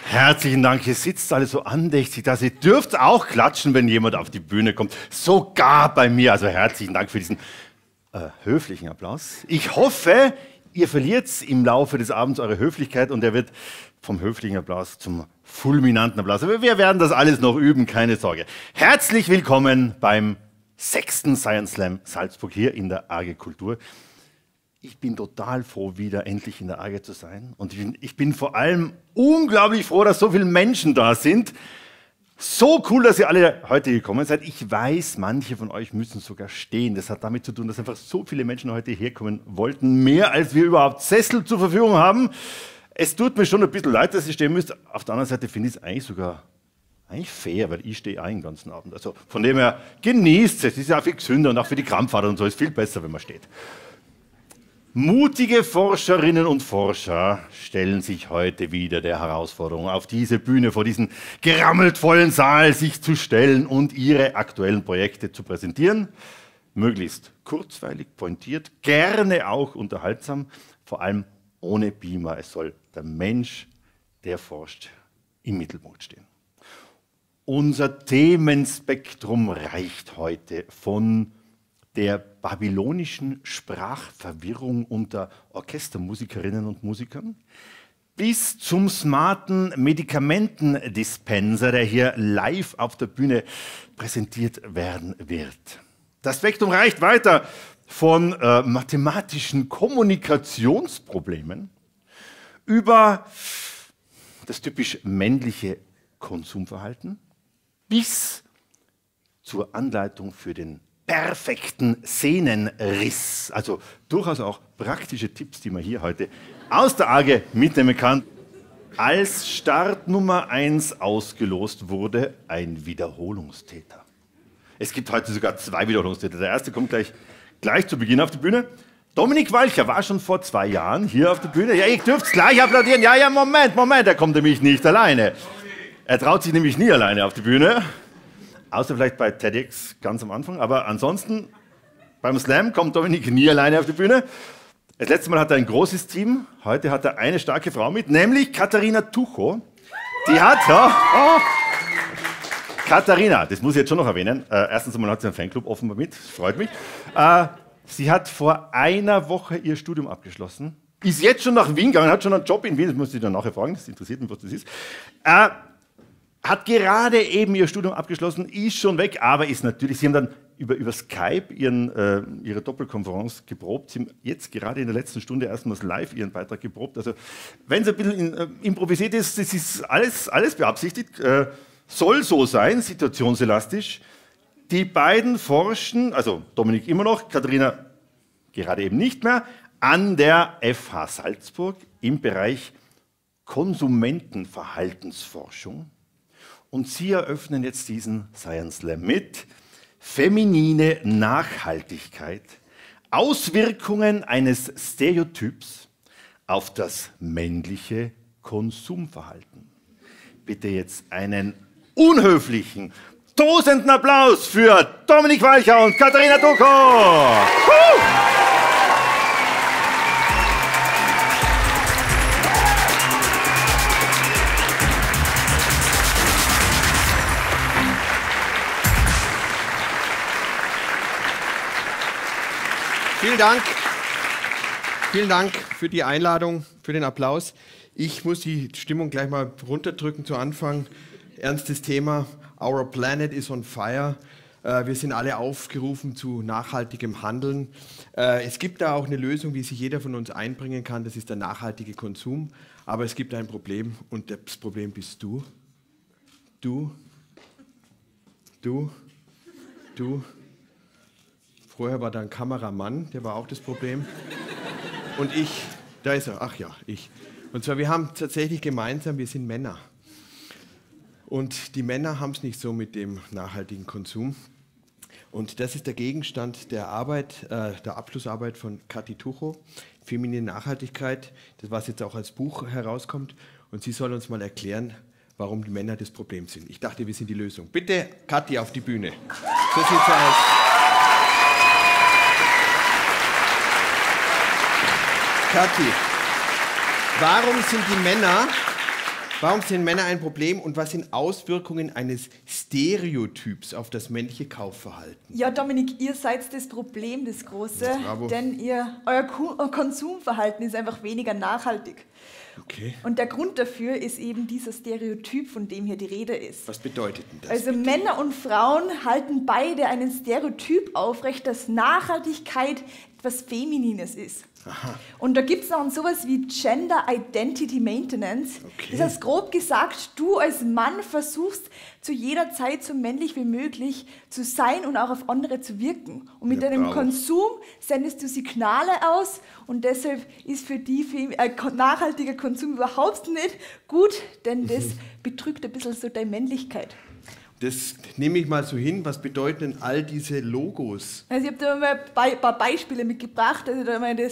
Herzlichen Dank, ihr sitzt alle so andächtig da. Ihr dürft auch klatschen, wenn jemand auf die Bühne kommt. Sogar bei mir. Also herzlichen Dank für diesen höflichen Applaus. Ich hoffe, ihr verliert im Laufe des Abends eure Höflichkeit und er wird vom höflichen Applaus zum fulminanten Applaus. Aber wir werden das alles noch üben, keine Sorge. Herzlich willkommen beim 6. Science Slam Salzburg hier in der AG Kultur. Ich bin total froh, wieder endlich in der AG zu sein. Und ich bin vor allem unglaublich froh, dass so viele Menschen da sind. So cool, dass ihr alle heute gekommen seid. Ich weiß, manche von euch müssen sogar stehen. Das hat damit zu tun, dass einfach so viele Menschen heute herkommen wollten. Mehr, als wir überhaupt Sessel zur Verfügung haben. Es tut mir schon ein bisschen leid, dass ihr stehen müsst. Auf der anderen Seite finde ich es eigentlich sogar fair, weil ich stehe auch den ganzen Abend. Also von dem her, genießt es. Es ist ja auch viel gesünder und auch für die Krampfadern und so. Es ist viel besser, wenn man steht. Mutige Forscherinnen und Forscher stellen sich heute wieder der Herausforderung, auf diese Bühne vor diesen gerammelt vollen Saal sich zu stellen und ihre aktuellen Projekte zu präsentieren. Möglichst kurzweilig, pointiert, gerne auch unterhaltsam, vor allem ohne Beamer. Es soll der Mensch, der forscht, im Mittelpunkt stehen. Unser Themenspektrum reicht heute von der babylonischen Sprachverwirrung unter Orchestermusikerinnen und Musikern bis zum smarten Medikamentendispenser, der hier live auf der Bühne präsentiert werden wird. Das Spektrum reicht weiter von mathematischen Kommunikationsproblemen über das typisch männliche Konsumverhalten bis zur Anleitung für den perfekten Sehnenriss. Also durchaus auch praktische Tipps, die man hier heute aus der AG mitnehmen kann. Als Start Nummer 1 ausgelost wurde ein Wiederholungstäter. Es gibt heute sogar 2 Wiederholungstäter. Der erste kommt gleich zu Beginn auf die Bühne. Dominik Walcher war schon vor 2 Jahren hier auf der Bühne. Ja, ihr dürft gleich applaudieren. Ja, Moment, er kommt nämlich nicht alleine. Er traut sich nämlich nie alleine auf die Bühne. Außer vielleicht bei TEDx ganz am Anfang. Aber ansonsten, beim Slam kommt Dominik nie alleine auf die Bühne. Das letzte Mal hat er ein großes Team. Heute hat er eine starke Frau mit, nämlich Katharina Tucho. Die hat, Katharina, das muss ich jetzt schon noch erwähnen. Erstens einmal hat sie einen Fanclub offenbar mit, das freut mich. Sie hat vor einer Woche ihr Studium abgeschlossen. Ist jetzt schon nach Wien gegangen, hat schon einen Job in Wien. Das muss ich dann nachher fragen, das interessiert mich, was das ist. Hat gerade eben ihr Studium abgeschlossen, ist schon weg, aber ist natürlich, Sie haben dann über Skype ihre Doppelkonferenz geprobt. Sie haben jetzt gerade in der letzten Stunde erstmals live Ihren Beitrag geprobt. Also wenn es ein bisschen improvisiert ist, das ist alles beabsichtigt, soll so sein, situationselastisch. Die beiden forschen, also Dominik immer noch, Katharina gerade eben nicht mehr, an der FH Salzburg im Bereich Konsumentenverhaltensforschung. Und Sie eröffnen jetzt diesen Science Slam mit feminine Nachhaltigkeit, Auswirkungen eines Stereotyps auf das männliche Konsumverhalten. Bitte jetzt einen unhöflichen, tosenden Applaus für Dominik Walcher und Katharina Tucho. Vielen Dank für die Einladung, für den Applaus. Ich muss die Stimmung gleich mal runterdrücken zu Anfang. Ernstes Thema, Our Planet is on fire. Wir sind alle aufgerufen zu nachhaltigem Handeln. Es gibt da auch eine Lösung, wie sich jeder von uns einbringen kann. Das ist der nachhaltige Konsum. Aber es gibt ein Problem und das Problem bist du. Du. Vorher war da ein Kameramann, der war auch das Problem. Und ich, da ist er, ach ja, ich. Und zwar, wir haben tatsächlich gemeinsam, wir sind Männer. Und die Männer haben es nicht so mit dem nachhaltigen Konsum. Und das ist der Gegenstand der Arbeit, der Abschlussarbeit von Kathi Tucho, Feminine Nachhaltigkeit, das was jetzt auch als Buch herauskommt. Und sie soll uns mal erklären, warum die Männer das Problem sind. Ich dachte, wir sind die Lösung. Bitte, Kathi, auf die Bühne. So sieht's aus. Kathi, warum sind die Männer Warum sind Männer ein Problem und was sind Auswirkungen eines Stereotyps auf das männliche Kaufverhalten? Ja, Dominik, ihr seid das Problem, das Große, Bravo. denn euer Konsumverhalten ist einfach weniger nachhaltig. Okay. Und der Grund dafür ist eben dieser Stereotyp, von dem hier die Rede ist. Was bedeutet denn das? Also Männer und Frauen halten beide einen Stereotyp aufrecht, dass Nachhaltigkeit etwas Feminines ist. Aha. Und da gibt es noch sowas wie Gender Identity Maintenance. Okay. Das heißt, grob gesagt, du als Mann versuchst zu jeder Zeit so männlich wie möglich zu sein und auch auf andere zu wirken. Und mit deinem bravo. Konsum sendest du Signale aus und deshalb ist für die nachhaltiger Konsum überhaupt nicht gut, denn das betrügt ein bisschen so deine Männlichkeit. Das nehme ich mal so hin. Was bedeuten denn all diese Logos? Also ich habe da mal ein paar Beispiele mitgebracht. Also da mal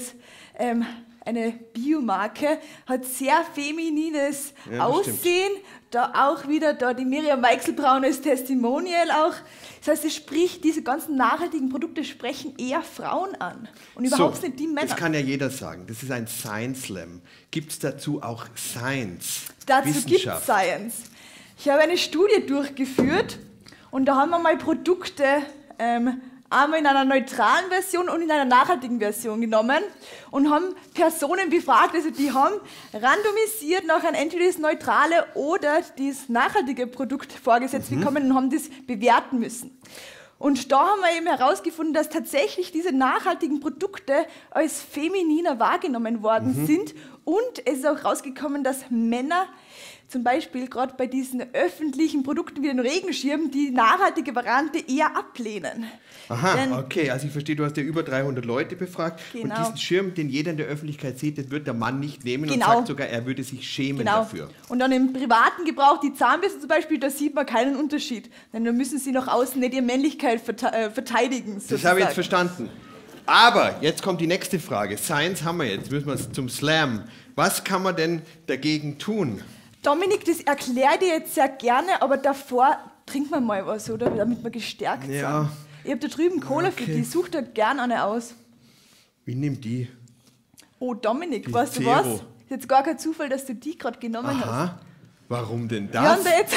eine Biomarke hat sehr feminines Ja, das Aussehen. stimmt. Da auch wieder die Miriam Weichselbraun als Testimonial auch. Das heißt, es spricht, diese ganzen nachhaltigen Produkte sprechen eher Frauen an und überhaupt nicht die Männer. Das kann ja jeder sagen. Das ist ein Science Slam. Gibt es dazu auch Science? Dazu gibt es Wissenschaft? Science. Ich habe eine Studie durchgeführt und da haben wir mal Produkte einmal in einer neutralen Version und in einer nachhaltigen Version genommen und haben Personen befragt, also die haben randomisiert nachher entweder das neutrale oder das nachhaltige Produkt vorgesetzt bekommen und haben das bewerten müssen. Und da haben wir eben herausgefunden, dass tatsächlich diese nachhaltigen Produkte als femininer wahrgenommen worden sind und es ist auch rausgekommen, dass Männer zum Beispiel gerade bei diesen öffentlichen Produkten wie den Regenschirm die nachhaltige Variante eher ablehnen. Aha, Denn- okay, also ich verstehe, du hast ja über 300 Leute befragt Genau. und diesen Schirm, den jeder in der Öffentlichkeit sieht, den wird der Mann nicht nehmen und Genau. sagt sogar, er würde sich schämen Genau. dafür. Und dann im privaten Gebrauch, die Zahnbürste zum Beispiel, da sieht man keinen Unterschied. Denn da müssen sie nach außen nicht ihre Männlichkeit verteidigen. Das habe ich sozusagen. jetzt verstanden. Aber jetzt kommt die nächste Frage. Science haben wir jetzt, müssen wir zum Slam. Was kann man denn dagegen tun? Dominik, das erkläre ich dir jetzt sehr gerne, aber davor trinken wir mal was, oder? Damit wir gestärkt Ja. sind. Ich habe da drüben Cola für Okay. die, such da gerne eine aus. Ich nehme die. Oh, Dominik, Die weißt du Zero. was? Ist jetzt gar kein Zufall, dass du die gerade genommen hast. Aha. Warum denn Wir haben das? da jetzt,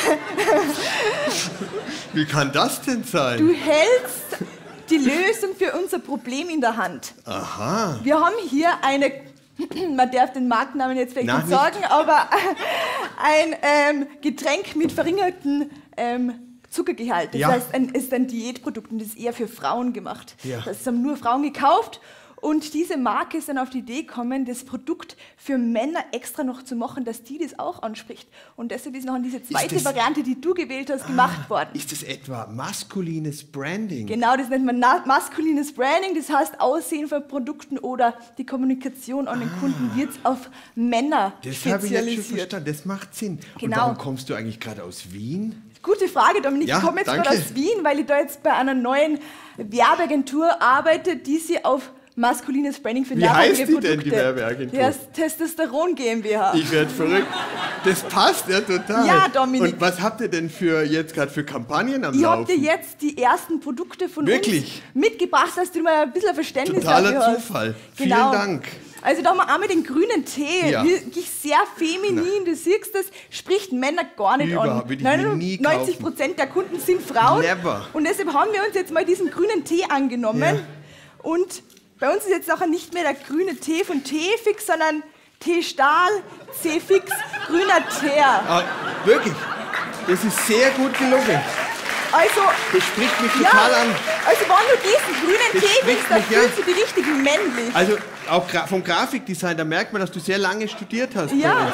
Wie kann das denn sein? du hältst die Lösung für unser Problem in der Hand. Aha. Wir haben hier eine, man darf den Markennamen jetzt vielleicht Nein, nicht sagen, aber ein Getränk mit verringerten Zuckergehalt. Das Ja. heißt, es ist ein Diätprodukt und das ist eher für Frauen gemacht. Ja. Das haben nur Frauen gekauft und diese Marke ist dann auf die Idee gekommen, das Produkt für Männer extra noch zu machen, dass die das auch anspricht. Und deshalb ist noch diese zweite das- Variante, die du gewählt hast, gemacht worden. Ist das etwa maskulines Branding? Genau, das nennt man maskulines Branding, das heißt Aussehen von Produkten oder die Kommunikation an den Kunden wird auf Männer Das habe ich jetzt schon spezialisiert. verstanden. Das macht Sinn. Und Genau. warum kommst du eigentlich gerade aus Wien? Gute Frage, Dominik. Ja, Ich komme jetzt danke. gerade aus Wien, weil ich da jetzt bei einer neuen Werbeagentur arbeite, die sich auf maskulines Branding für Wie nachhaltige heißt die Produkte. denn, die Werbeagentur? Die heißt Testosteron GmbH. Ich werde verrückt. Das passt ja total. Ja, Dominik. Und was habt ihr denn jetzt gerade für Kampagnen am Ich habe dir Laufen? jetzt die ersten Produkte von Wirklich? uns mitgebracht, dass du mal ein bisschen ein Verständnis Totaler dafür hast. Zufall. Genau. Vielen Dank. Also da haben wir einmal den grünen Tee, Ja. wirklich sehr feminin, du siehst das, spricht Männer gar nicht Überhaupt, an. würde ich mir nie kaufen. 90% der Kunden sind Frauen. Never. Und deshalb haben wir uns jetzt mal diesen grünen Tee angenommen. Ja. Und bei uns ist jetzt nachher nicht mehr der grüne Tee von Teefix, sondern Teestahl, C-Fix, grüner Teer. Ah, wirklich, das ist sehr gut gelungen. Also, Das spricht mich ja, total an. also wenn du diesen grünen Das Tee spricht willst, dann mich, ja. fühlst du dich richtig männlich. Also auch vom Grafikdesign, da merkt man, dass du sehr lange studiert hast. bei Ja. uns.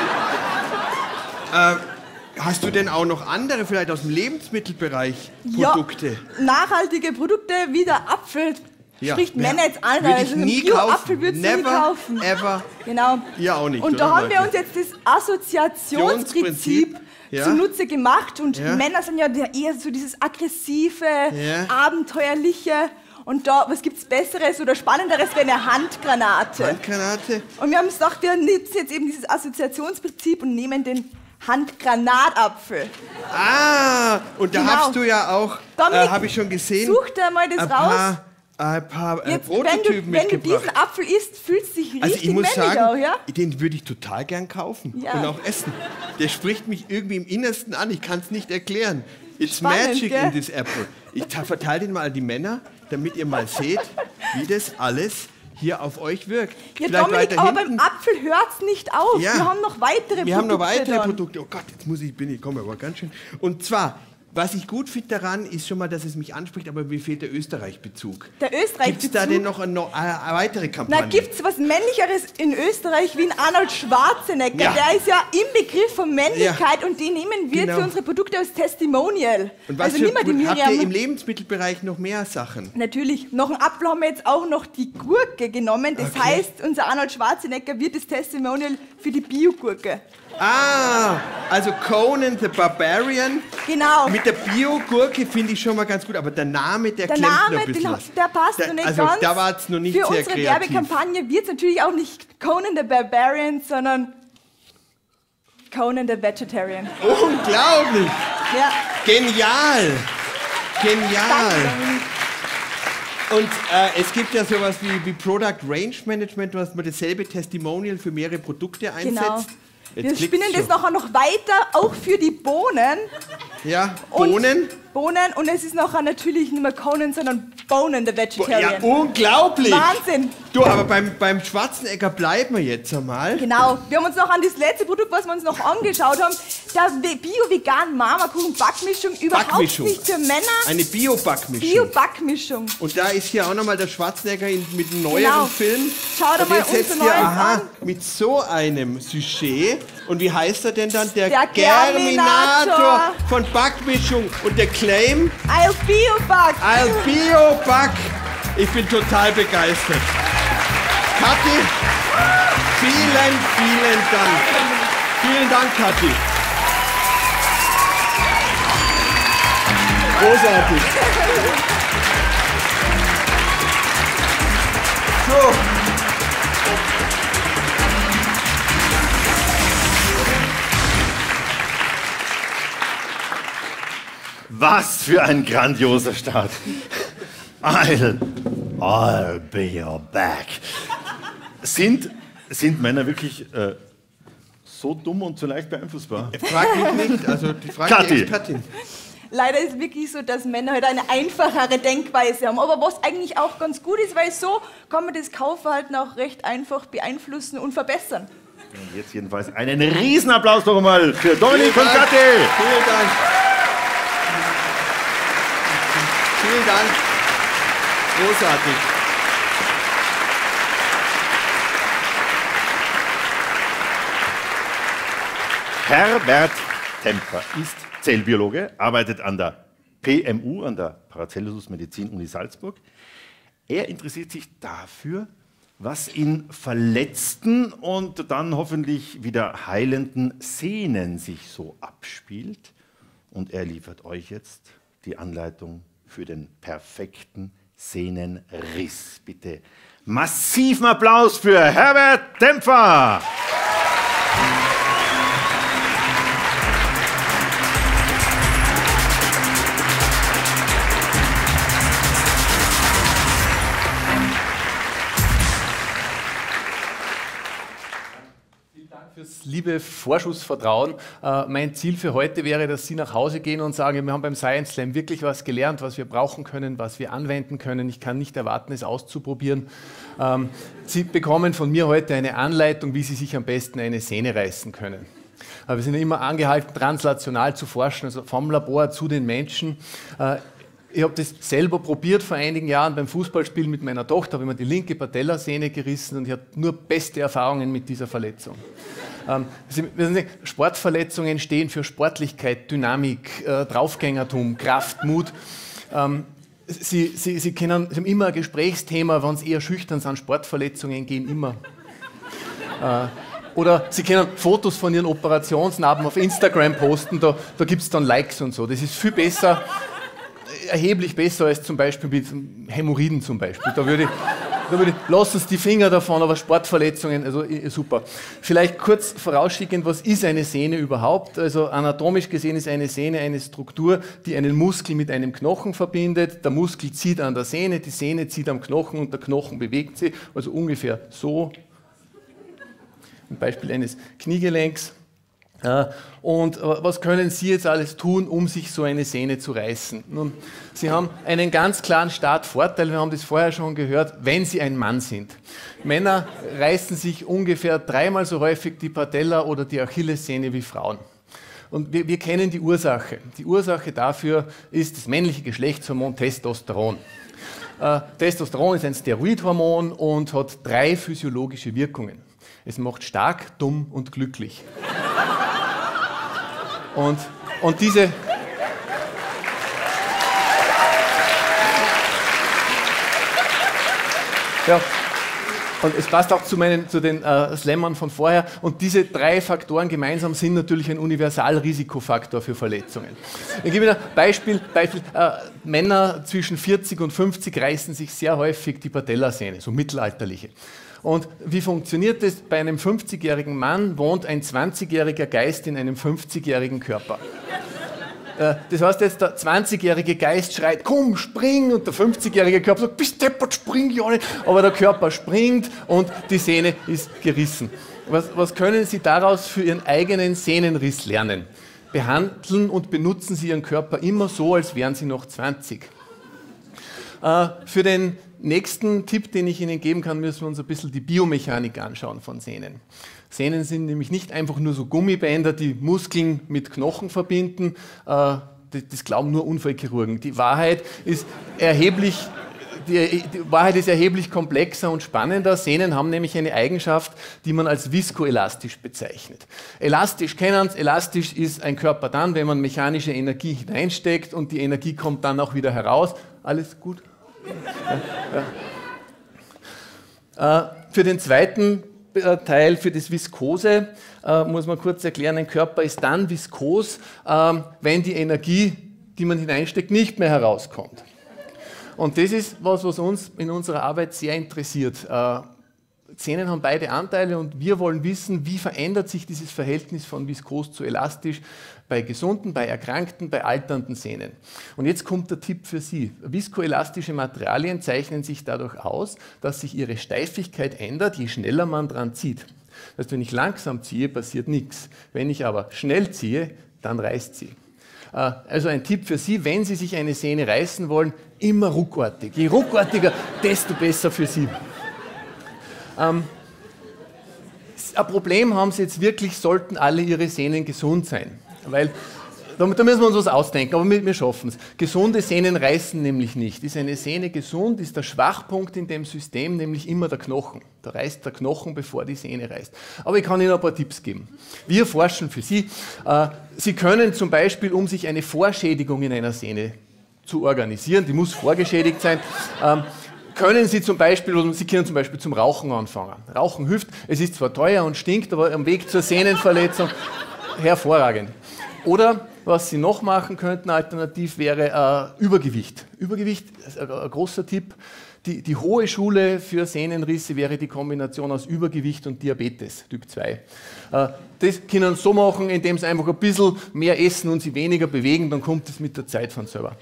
Hast du denn auch noch andere, vielleicht aus dem Lebensmittelbereich, Produkte? Ja, nachhaltige Produkte wie der Apfel. Ja. Spricht Männer jetzt an, Würde ich also einen nie Bio-Apfel kaufen. würdest du nie Never, kaufen. ever. Genau. Ihr auch nicht, Und da oder, haben wir Leute? uns jetzt das Assoziationsprinzip Ja. zunutze gemacht. Und Ja. Männer sind ja eher so dieses aggressive, Ja. abenteuerliche. Und da, was gibt's Besseres oder Spannenderes wie eine Handgranate? Handgranate? Und wir haben uns gedacht, wir nutzen jetzt eben dieses Assoziationsprinzip und nehmen den Handgranatapfel. Ah, und da Genau. hast du ja auch, Dominik, habe ich schon gesehen, Such da mal das ein raus. paar ein paar Jetzt, Prototypen wenn du mitgebracht. diesen Apfel isst, fühlst du dich richtig Also ich muss männlich sagen, auch, ja? den würde ich total gern kaufen Ja. und auch essen. Der spricht mich irgendwie im Innersten an, ich kann es nicht erklären. It's Spannend, magic gell? in this apple. Ich verteile den mal an die Männer, damit ihr mal seht, wie das alles hier auf euch wirkt. Ja, Vielleicht Dominik, weiter aber hinten. beim Apfel hört es nicht auf. Ja. Wir haben noch weitere Produkte. Wir haben noch weitere dann. Produkte. Oh Gott, jetzt ich komme aber ganz schön. Und zwar, was ich gut finde daran, ist schon mal, dass es mich anspricht, aber mir fehlt der Österreich-Bezug. Der Österreich-Bezug? Gibt es da denn noch eine weitere Kampagne? Na, gibt es was Männlicheres in Österreich wie ein Arnold Schwarzenegger? Ja. Der ist ja im Begriff von Männlichkeit und den nehmen wir Genau. für unsere Produkte als Testimonial. Und was also für, niemand die habt ihr im Miriam. Lebensmittelbereich noch mehr Sachen? Natürlich, noch einen Apfel haben wir jetzt auch noch die Gurke genommen. Das Okay. heißt, unser Arnold Schwarzenegger wird das Testimonial für die Biogurke. Ah, also Conan the Barbarian. Genau. Mit der Bio-Gurke finde ich schon mal ganz gut, aber der Name, der Der klemmt noch Name, ein bisschen was. der passt noch nicht also, ganz. da war es noch nicht Für sehr unsere kreativ. Werbekampagne wird es natürlich auch nicht Conan the Barbarian, sondern Conan the Vegetarian. Unglaublich! Ja. Genial! Genial! Danke, Dominik. Und es gibt ja sowas wie Product Range Management, was man dasselbe Testimonial für mehrere Produkte einsetzt. Genau. Jetzt Wir klickt's spinnen das schon. nachher noch weiter, auch für die Bohnen. Ja, Und Bohnen. Bohnen und es ist nachher natürlich nicht mehr Conan, sondern Bonen the Ja, Vegetarian. unglaublich! Wahnsinn! Du, aber beim Schwarzenegger bleiben wir jetzt einmal. Genau, wir haben uns noch an das letzte Produkt, was wir uns noch angeschaut haben, der Bio-Vegan Marmorkuchen Backmischung, überhaupt Backmischung. nicht für Männer. Eine Bio-Backmischung. Bio-Backmischung. Und da ist hier auch nochmal der Schwarzenegger mit einem neueren Genau. Film. Schau dir Und mal jetzt setzt unser ihr, neues aha, an. mit so einem Sujet. Und wie heißt er denn dann? Der Der Germinator Germinator. von Backmischung. Und der Claim, I'll Bio-Back. I'll Bio-Back. Ich bin total begeistert. Kathi, vielen, vielen Dank. Vielen Dank, Kathi. Großartig. So. Was für ein grandioser Start. I'll be your back. Sind Männer wirklich so dumm und so leicht beeinflussbar? Frag mich nicht, also die Frage Kathi. die Expertin. Leider ist es wirklich so, dass Männer halt eine einfachere Denkweise haben. Aber was eigentlich auch ganz gut ist, weil so kann man das Kaufverhalten auch recht einfach beeinflussen und verbessern. Und jetzt jedenfalls einen Riesenapplaus noch einmal für Dominik und Kathi. Vielen Dank. Vielen Dank. Großartig. Herbert Temper ist Zellbiologe, arbeitet an der PMU, an der Paracelsus Medizin Uni Salzburg. Er interessiert sich dafür, was in verletzten und dann hoffentlich wieder heilenden Sehnen sich so abspielt. Und er liefert euch jetzt die Anleitung für den perfekten Sehnenriss. Bitte massiven Applaus für Herbert Tempfer! Fürs liebe Vorschussvertrauen. Mein Ziel für heute wäre, dass Sie nach Hause gehen und sagen, wir haben beim Science Slam wirklich was gelernt, was wir brauchen können, was wir anwenden können. Ich kann nicht erwarten, es auszuprobieren. Sie bekommen von mir heute eine Anleitung, wie Sie sich am besten eine Sehne reißen können. Wir sind immer angehalten, translational zu forschen, also vom Labor zu den Menschen. Ich habe das selber probiert vor einigen Jahren beim Fußballspielen mit meiner Tochter, habe ich mir die linke Patellasehne gerissen und ich hatte nur beste Erfahrungen mit dieser Verletzung. Sportverletzungen stehen für Sportlichkeit, Dynamik, Draufgängertum, Kraft, Mut. Sie haben immer ein Gesprächsthema, wenn es eher schüchtern sind, Sportverletzungen gehen immer. Oder Sie können Fotos von Ihren Operationsnarben auf Instagram posten, da gibt es dann Likes und so. Das ist viel besser, erheblich besser als zum Beispiel mit Hämorrhoiden zum Beispiel. Da würde lass uns die Finger davon, aber Sportverletzungen, also super. Vielleicht kurz vorausschickend, was ist eine Sehne überhaupt? Also anatomisch gesehen ist eine Sehne eine Struktur, die einen Muskel mit einem Knochen verbindet. Der Muskel zieht an der Sehne, die Sehne zieht am Knochen und der Knochen bewegt sie, also ungefähr so. Ein Beispiel eines Kniegelenks. Und was können Sie jetzt alles tun, um sich so eine Sehne zu reißen? Nun, Sie haben einen ganz klaren Startvorteil, wir haben das vorher schon gehört, wenn Sie ein Mann sind. Männer reißen sich ungefähr 3-mal so häufig die Patella oder die Achillessehne wie Frauen. Und wir kennen die Ursache. Die Ursache dafür ist das männliche Geschlechtshormon Testosteron. Testosteron ist ein Steroidhormon und hat 3 physiologische Wirkungen. Es macht stark, dumm und glücklich. Und diese... Ja, und es passt auch zu den Slammern von vorher. Und diese 3 Faktoren gemeinsam sind natürlich ein Universalrisikofaktor für Verletzungen. Ich gebe Ihnen ein Beispiel. Männer zwischen 40 und 50 reißen sich sehr häufig die Patellasehne, so mittelalterliche. Und wie funktioniert das? Bei einem 50-jährigen Mann wohnt ein 20-jähriger Geist in einem 50-jährigen Körper. Das heißt jetzt, der 20-jährige Geist schreit, komm, spring, und der 50-jährige Körper sagt, bist deppert, spring ja nicht. Aber der Körper springt und die Sehne ist gerissen. Was können Sie daraus für Ihren eigenen Sehnenriss lernen? Behandeln und benutzen Sie Ihren Körper immer so, als wären Sie noch 20. Für den nächsten Tipp, den ich Ihnen geben kann, müssen wir uns ein bisschen die Biomechanik anschauen von Sehnen. Sehnen sind nämlich nicht einfach nur so Gummibänder, die Muskeln mit Knochen verbinden. Das glauben nur Unfallchirurgen. Die Wahrheit ist erheblich komplexer und spannender. Sehnen haben nämlich eine Eigenschaft, die man als viskoelastisch bezeichnet. Elastisch kennen Sie, elastisch ist ein Körper dann, wenn man mechanische Energie hineinsteckt und die Energie kommt dann auch wieder heraus. Alles gut? Ja. Für den zweiten Teil, für das Viskose, muss man kurz erklären, ein Körper ist dann viskos, wenn die Energie, die man hineinsteckt, nicht mehr herauskommt. Und das ist was uns in unserer Arbeit sehr interessiert. Sehnen haben beide Anteile und wir wollen wissen, wie verändert sich dieses Verhältnis von viskos zu elastisch bei gesunden, bei erkrankten, bei alternden Sehnen. Und jetzt kommt der Tipp für Sie. Viskoelastische Materialien zeichnen sich dadurch aus, dass sich ihre Steifigkeit ändert, je schneller man dran zieht. Das heißt, wenn ich langsam ziehe, passiert nichts. Wenn ich aber schnell ziehe, dann reißt sie. Also ein Tipp für Sie, wenn Sie sich eine Sehne reißen wollen, immer ruckartig. Je ruckartiger, desto besser für Sie. Ein Problem haben Sie jetzt wirklich, sollten alle Ihre Sehnen gesund sein. Weil, da müssen wir uns was ausdenken, aber wir schaffen es. Gesunde Sehnen reißen nämlich nicht. Ist eine Sehne gesund, ist der Schwachpunkt in dem System nämlich immer der Knochen. Da reißt der Knochen, bevor die Sehne reißt. Aber ich kann Ihnen ein paar Tipps geben. Wir forschen für Sie. Sie können zum Beispiel, um sich eine Vorschädigung in einer Sehne zu organisieren, die muss vorgeschädigt sein, können Sie zum Beispiel, oder Sie können zum Beispiel zum Rauchen anfangen. Rauchen hilft, es ist zwar teuer und stinkt, aber am Weg zur Sehnenverletzung hervorragend. Oder was Sie noch machen könnten, alternativ wäre Übergewicht. Übergewicht ist ein großer Tipp. Die hohe Schule für Sehnenrisse wäre die Kombination aus Übergewicht und Diabetes, Typ 2. Das können Sie so machen, indem Sie einfach ein bisschen mehr essen und Sie weniger bewegen, dann kommt es mit der Zeit von selber.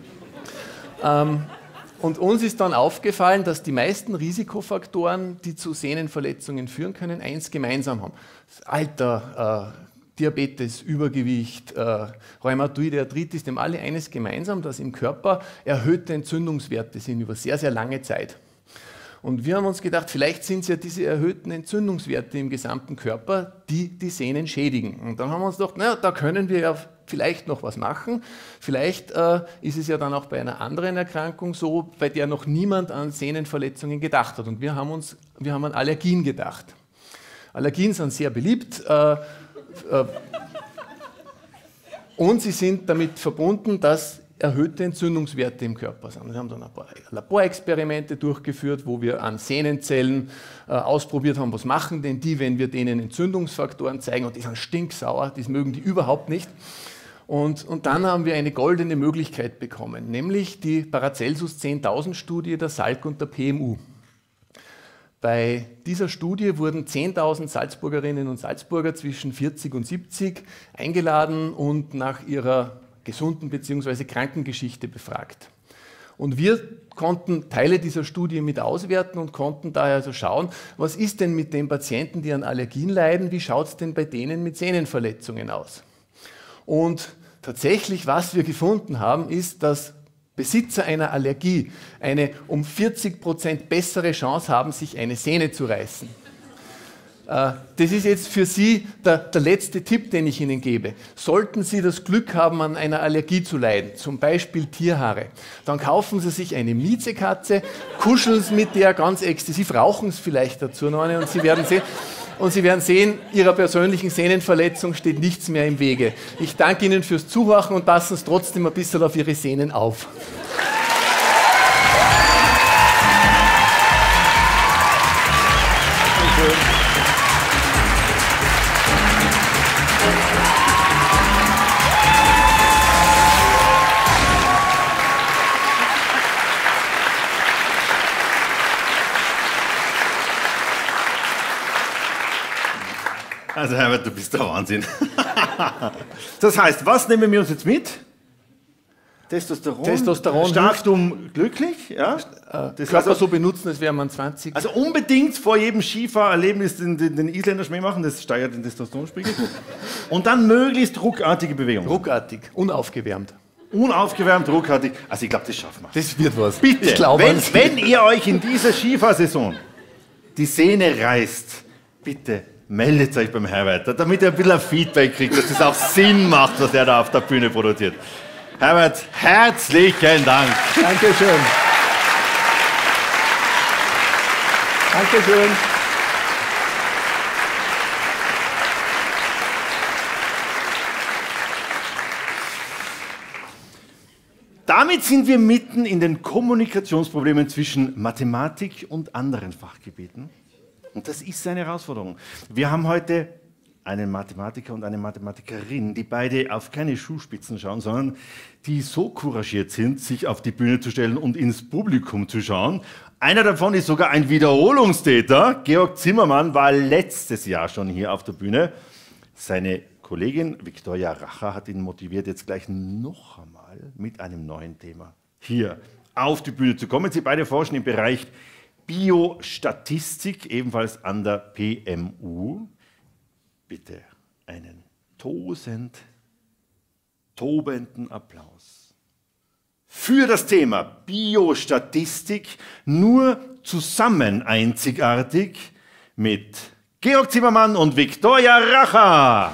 Und uns ist dann aufgefallen, dass die meisten Risikofaktoren, die zu Sehnenverletzungen führen können, eins gemeinsam haben. Das Alter, Diabetes, Übergewicht, Rheumatoide Arthritis, die haben alle eines gemeinsam, dass im Körper erhöhte Entzündungswerte sind über sehr, sehr lange Zeit. Und wir haben uns gedacht, vielleicht sind es ja diese erhöhten Entzündungswerte im gesamten Körper, die die Sehnen schädigen. Und dann haben wir uns gedacht, naja, da können wir ja vielleicht noch was machen. Vielleicht ist es ja dann auch bei einer anderen Erkrankung so, bei der noch niemand an Sehnenverletzungen gedacht hat. Und wir haben an Allergien gedacht. Allergien sind sehr beliebt. Und sie sind damit verbunden, dass erhöhte Entzündungswerte im Körper sind. Wir haben dann ein paar Laborexperimente durchgeführt, wo wir an Sehnenzellen ausprobiert haben, was machen denn die, wenn wir denen Entzündungsfaktoren zeigen, und die sind stinksauer, das mögen die überhaupt nicht. Und dann haben wir eine goldene Möglichkeit bekommen, nämlich die Paracelsus 10.000 Studie der Salk und der PMU. Bei dieser Studie wurden 10.000 Salzburgerinnen und Salzburger zwischen 40 und 70 eingeladen und nach ihrer gesunden bzw. Krankengeschichte befragt. Und wir konnten Teile dieser Studie mit auswerten und konnten daher also schauen, was ist denn mit den Patienten, die an Allergien leiden, wie schaut es denn bei denen mit Sehnenverletzungen aus? Und tatsächlich, was wir gefunden haben, ist, dass Besitzer einer Allergie eine um 40% bessere Chance haben, sich eine Sehne zu reißen. Das ist jetzt für Sie der letzte Tipp, den ich Ihnen gebe. Sollten Sie das Glück haben, an einer Allergie zu leiden, zum Beispiel Tierhaare, dann kaufen Sie sich eine Miezekatze, kuscheln Sie mit der ganz exzessiv, rauchen Sie vielleicht dazu noch eine und Sie werden sehen, Ihrer persönlichen Sehnenverletzung steht nichts mehr im Wege. Ich danke Ihnen fürs Zuhören und passen Sie trotzdem ein bisschen auf Ihre Sehnen auf. Also Herbert, du bist der Wahnsinn. Das heißt, was nehmen wir uns jetzt mit? Testosteron. Testosteron. Stark, dumm, glücklich. Ja? Das Körper so benutzen, als wäre man 20. Also unbedingt vor jedem Skifahrerlebnis den Isländer Schmäh machen, das steigert den Testosteronspiegel. Und dann möglichst ruckartige Bewegungen. Ruckartig, unaufgewärmt. Unaufgewärmt, ruckartig. Also ich glaube, das schaffen wir. Das wird was. Bitte, ich glaube, wenn ihr euch in dieser Skifahrsaison die Sehne reißt, bitte meldet euch beim Herbert, damit ihr ein bisschen Feedback kriegt, dass das auch Sinn macht, was er da auf der Bühne produziert. Herbert, herzlichen Dank. Dankeschön. Dankeschön. Damit sind wir mitten in den Kommunikationsproblemen zwischen Mathematik und anderen Fachgebieten. Und das ist eine Herausforderung. Wir haben heute einen Mathematiker und eine Mathematikerin, die beide auf keine Schuhspitzen schauen, sondern die so couragiert sind, sich auf die Bühne zu stellen und ins Publikum zu schauen. Einer davon ist sogar ein Wiederholungstäter. Georg Zimmermann war letztes Jahr schon hier auf der Bühne. Seine Kollegin Viktoria Racher hat ihn motiviert, jetzt gleich noch einmal mit einem neuen Thema hier auf die Bühne zu kommen. Sie beide forschen im Bereich Biostatistik, ebenfalls an der PMU. Bitte einen tobenden Applaus für das Thema Biostatistik, nur zusammen einzigartig, mit Georg Zimmermann und Viktoria Racher.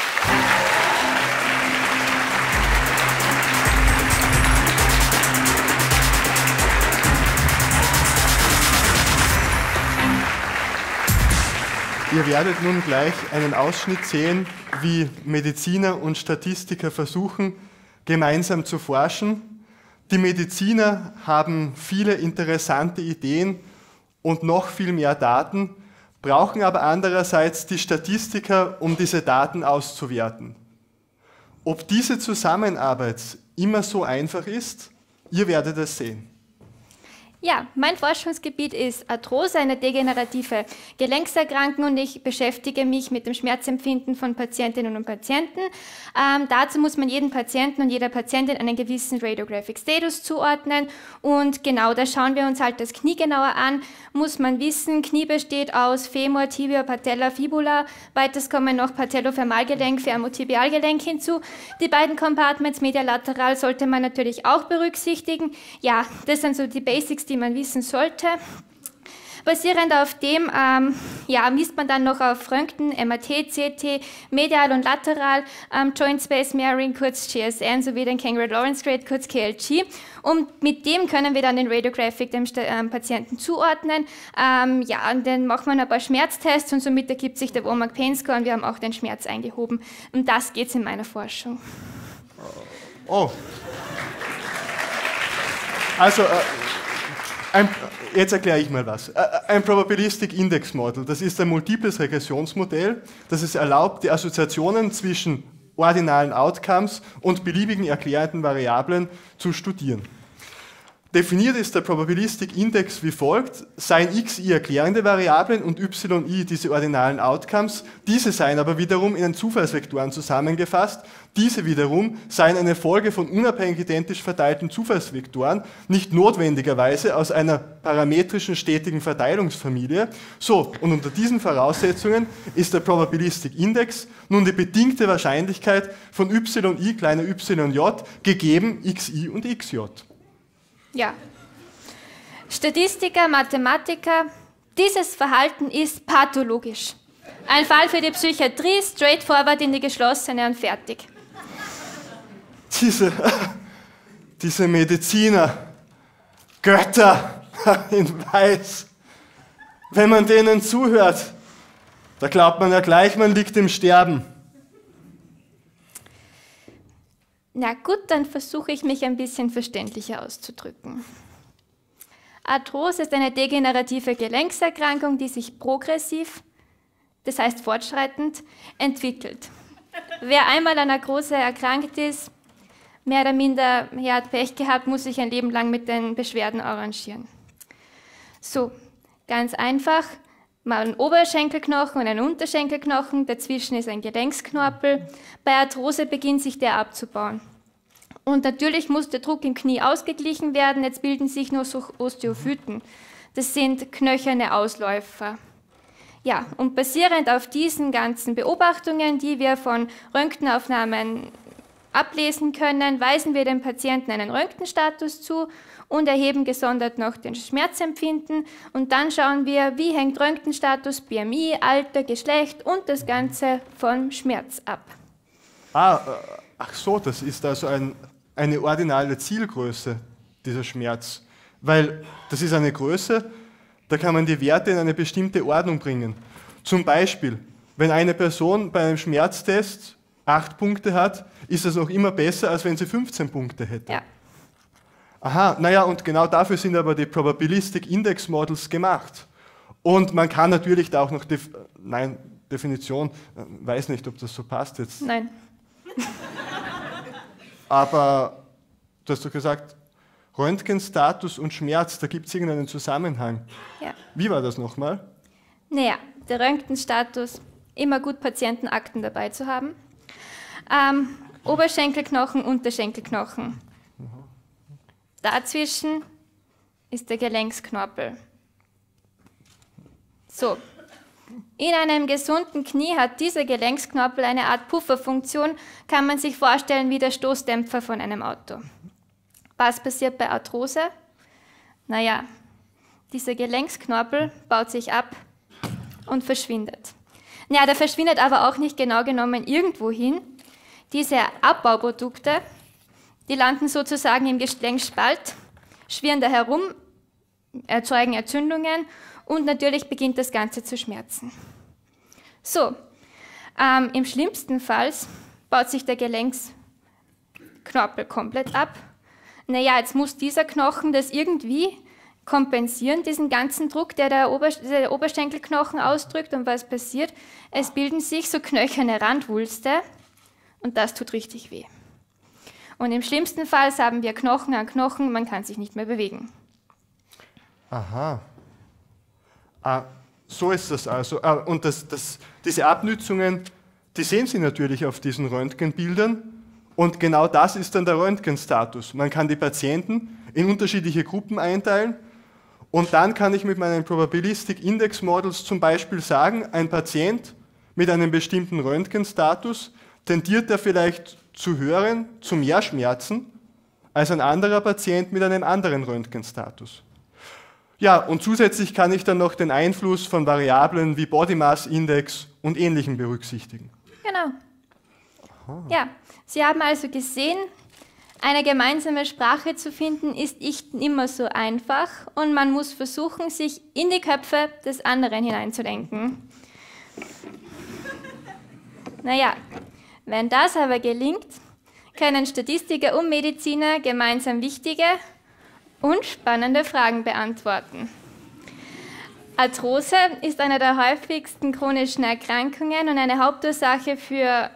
Ihr werdet nun gleich einen Ausschnitt sehen, wie Mediziner und Statistiker versuchen, gemeinsam zu forschen. Die Mediziner haben viele interessante Ideen und noch viel mehr Daten, brauchen aber andererseits die Statistiker, um diese Daten auszuwerten. Ob diese Zusammenarbeit immer so einfach ist, ihr werdet es sehen. Ja, mein Forschungsgebiet ist Arthrose, eine degenerative Gelenkserkrankung, und ich beschäftige mich mit dem Schmerzempfinden von Patientinnen und Patienten. Dazu muss man jedem Patienten und jeder Patientin einen gewissen Radiographic Status zuordnen, und genau, da schauen wir uns halt das Knie genauer an. Muss man wissen, Knie besteht aus Femur, Tibia, Patella, Fibula, weiters kommen noch Patellofemalgelenk, Femotibialgelenk hinzu. Die beiden Compartments medial-lateral sollte man natürlich auch berücksichtigen. Ja, das sind so die Basics, die man wissen sollte. Basierend auf dem misst man dann noch auf Röntgen, MRT, CT, medial und lateral, Joint Space Mirroring, kurz GSN, sowie den Kangaroo-Lawrence Grade, kurz KLG. Und mit dem können wir dann den Radiographic dem Patienten zuordnen. Und dann macht man ein paar Schmerztests und somit ergibt sich der WOMAC Pain Score, und wir haben auch den Schmerz eingehoben. Um das geht es in meiner Forschung. Oh. Also, jetzt erkläre ich mal was. Ein Probabilistic Index Model, das ist ein multiples Regressionsmodell, das es erlaubt, die Assoziationen zwischen ordinalen Outcomes und beliebigen erklärenden Variablen zu studieren. Definiert ist der Probabilistic Index wie folgt: seien xi erklärende Variablen und yi diese ordinalen Outcomes. Diese seien aber wiederum in den Zufallsvektoren zusammengefasst. Diese wiederum seien eine Folge von unabhängig identisch verteilten Zufallsvektoren, nicht notwendigerweise aus einer parametrischen stetigen Verteilungsfamilie. So, und unter diesen Voraussetzungen ist der Probabilistic Index nun die bedingte Wahrscheinlichkeit von yi kleiner yj gegeben xi und xj. Ja. Statistiker, Mathematiker, dieses Verhalten ist pathologisch. Ein Fall für die Psychiatrie, straightforward in die geschlossene und fertig. Diese Mediziner, Götter in Weiß, wenn man denen zuhört, da glaubt man ja gleich, man liegt im Sterben. Na gut, dann versuche ich mich ein bisschen verständlicher auszudrücken. Arthrose ist eine degenerative Gelenkserkrankung, die sich progressiv, das heißt fortschreitend, entwickelt. Wer einmal an Arthrose erkrankt ist, mehr oder minder hat Pech gehabt, muss sich ein Leben lang mit den Beschwerden arrangieren. So, ganz einfach, mal einen Oberschenkelknochen und einen Unterschenkelknochen, dazwischen ist ein Gelenksknorpel. Bei Arthrose beginnt sich der abzubauen. Und natürlich muss der Druck im Knie ausgeglichen werden, jetzt bilden sich nur so Osteophyten. Das sind knöcherne Ausläufer. Ja, und basierend auf diesen ganzen Beobachtungen, die wir von Röntgenaufnahmen ablesen können, weisen wir dem Patienten einen Röntgenstatus zu und erheben gesondert noch den Schmerzempfinden. Und dann schauen wir, wie hängt Röntgenstatus, BMI, Alter, Geschlecht und das Ganze vom Schmerz ab. Ach so, das ist also eine ordinale Zielgröße, dieser Schmerz. Weil das ist eine Größe, da kann man die Werte in eine bestimmte Ordnung bringen. Zum Beispiel, wenn eine Person bei einem Schmerztest 8 Punkte hat, ist das noch immer besser, als wenn sie 15 Punkte hätte. Ja. Aha, naja, und genau dafür sind aber die Probabilistic Index Models gemacht. Und man kann natürlich da auch noch, Definition, weiß nicht, ob das so passt jetzt. Nein. Aber du hast doch gesagt, Röntgenstatus und Schmerz, da gibt es irgendeinen Zusammenhang. Ja. Wie war das nochmal? Naja, der Röntgenstatus, immer gut Patientenakten dabei zu haben. Oberschenkelknochen, Unterschenkelknochen. Dazwischen ist der Gelenksknorpel. So. In einem gesunden Knie hat dieser Gelenksknorpel eine Art Pufferfunktion, kann man sich vorstellen wie der Stoßdämpfer von einem Auto. Was passiert bei Arthrose? Naja, dieser Gelenksknorpel baut sich ab und verschwindet. Ja, der verschwindet aber auch nicht genau genommen irgendwo hin. Diese Abbauprodukte, die landen sozusagen im Gelenkspalt, schwirren da herum, erzeugen Entzündungen und natürlich beginnt das Ganze zu schmerzen. So, im schlimmsten Fall baut sich der Gelenksknorpel komplett ab. Naja, jetzt muss dieser Knochen das irgendwie kompensieren, diesen ganzen Druck, der Oberschenkelknochen ausdrückt. Und was passiert? Es bilden sich so knöcherne Randwulste und das tut richtig weh. Und im schlimmsten Fall haben wir Knochen an Knochen, man kann sich nicht mehr bewegen. Aha. So ist das also. Und diese Abnützungen, die sehen Sie natürlich auf diesen Röntgenbildern. Und genau das ist dann der Röntgenstatus. Man kann die Patienten in unterschiedliche Gruppen einteilen. Und dann kann ich mit meinen Probabilistic Index Models zum Beispiel sagen, ein Patient mit einem bestimmten Röntgenstatus tendiert er vielleicht zu höheren, zu mehr Schmerzen als ein anderer Patient mit einem anderen Röntgenstatus. Ja, und zusätzlich kann ich dann noch den Einfluss von Variablen wie Body Mass Index und Ähnlichem berücksichtigen. Genau. Aha. Ja, Sie haben also gesehen, eine gemeinsame Sprache zu finden, ist nicht immer so einfach und man muss versuchen, sich in die Köpfe des anderen hineinzudenken. Naja, wenn das aber gelingt, können Statistiker und Mediziner gemeinsam wichtige und spannende Fragen beantworten. Arthrose ist eine der häufigsten chronischen Erkrankungen und eine Hauptursache für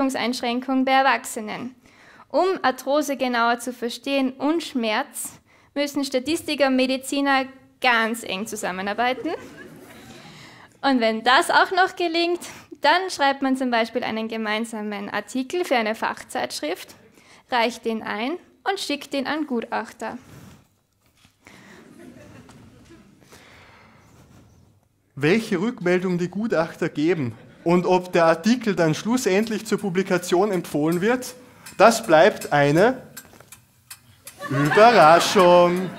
Bewegungseinschränkungen bei Erwachsenen. Um Arthrose genauer zu verstehen und Schmerz, müssen Statistiker und Mediziner ganz eng zusammenarbeiten. Und wenn das auch noch gelingt, dann schreibt man zum Beispiel einen gemeinsamen Artikel für eine Fachzeitschrift, reicht den ein und schickt den an Gutachter. Welche Rückmeldung die Gutachter geben und ob der Artikel dann schlussendlich zur Publikation empfohlen wird, das bleibt eine Überraschung.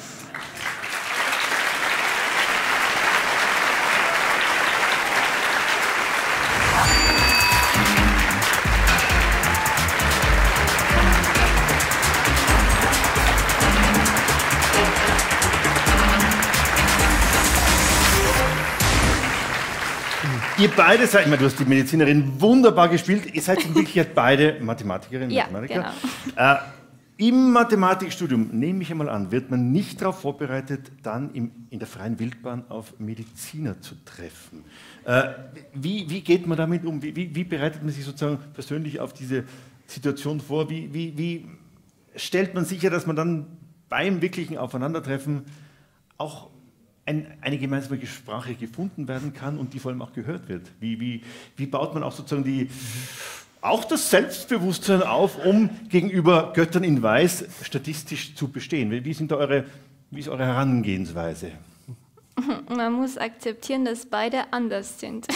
Ihr beide seid, ich meine, du hast die Medizinerin wunderbar gespielt, ihr seid in Wirklichkeit beide Mathematikerinnen, Ja, Mathematiker. genau. Im Mathematikstudium, nehme ich einmal an, wird man nicht darauf vorbereitet, dann in der freien Wildbahn auf Mediziner zu treffen. Wie geht man damit um? Wie bereitet man sich sozusagen persönlich auf diese Situation vor? Wie stellt man sicher, dass man dann beim wirklichen Aufeinandertreffen auch eine gemeinsame Sprache gefunden werden kann und die vor allem auch gehört wird? Wie baut man auch sozusagen auch das Selbstbewusstsein auf, um gegenüber Göttern in Weiß statistisch zu bestehen? Wie ist eure Herangehensweise? Man muss akzeptieren, dass beide anders sind.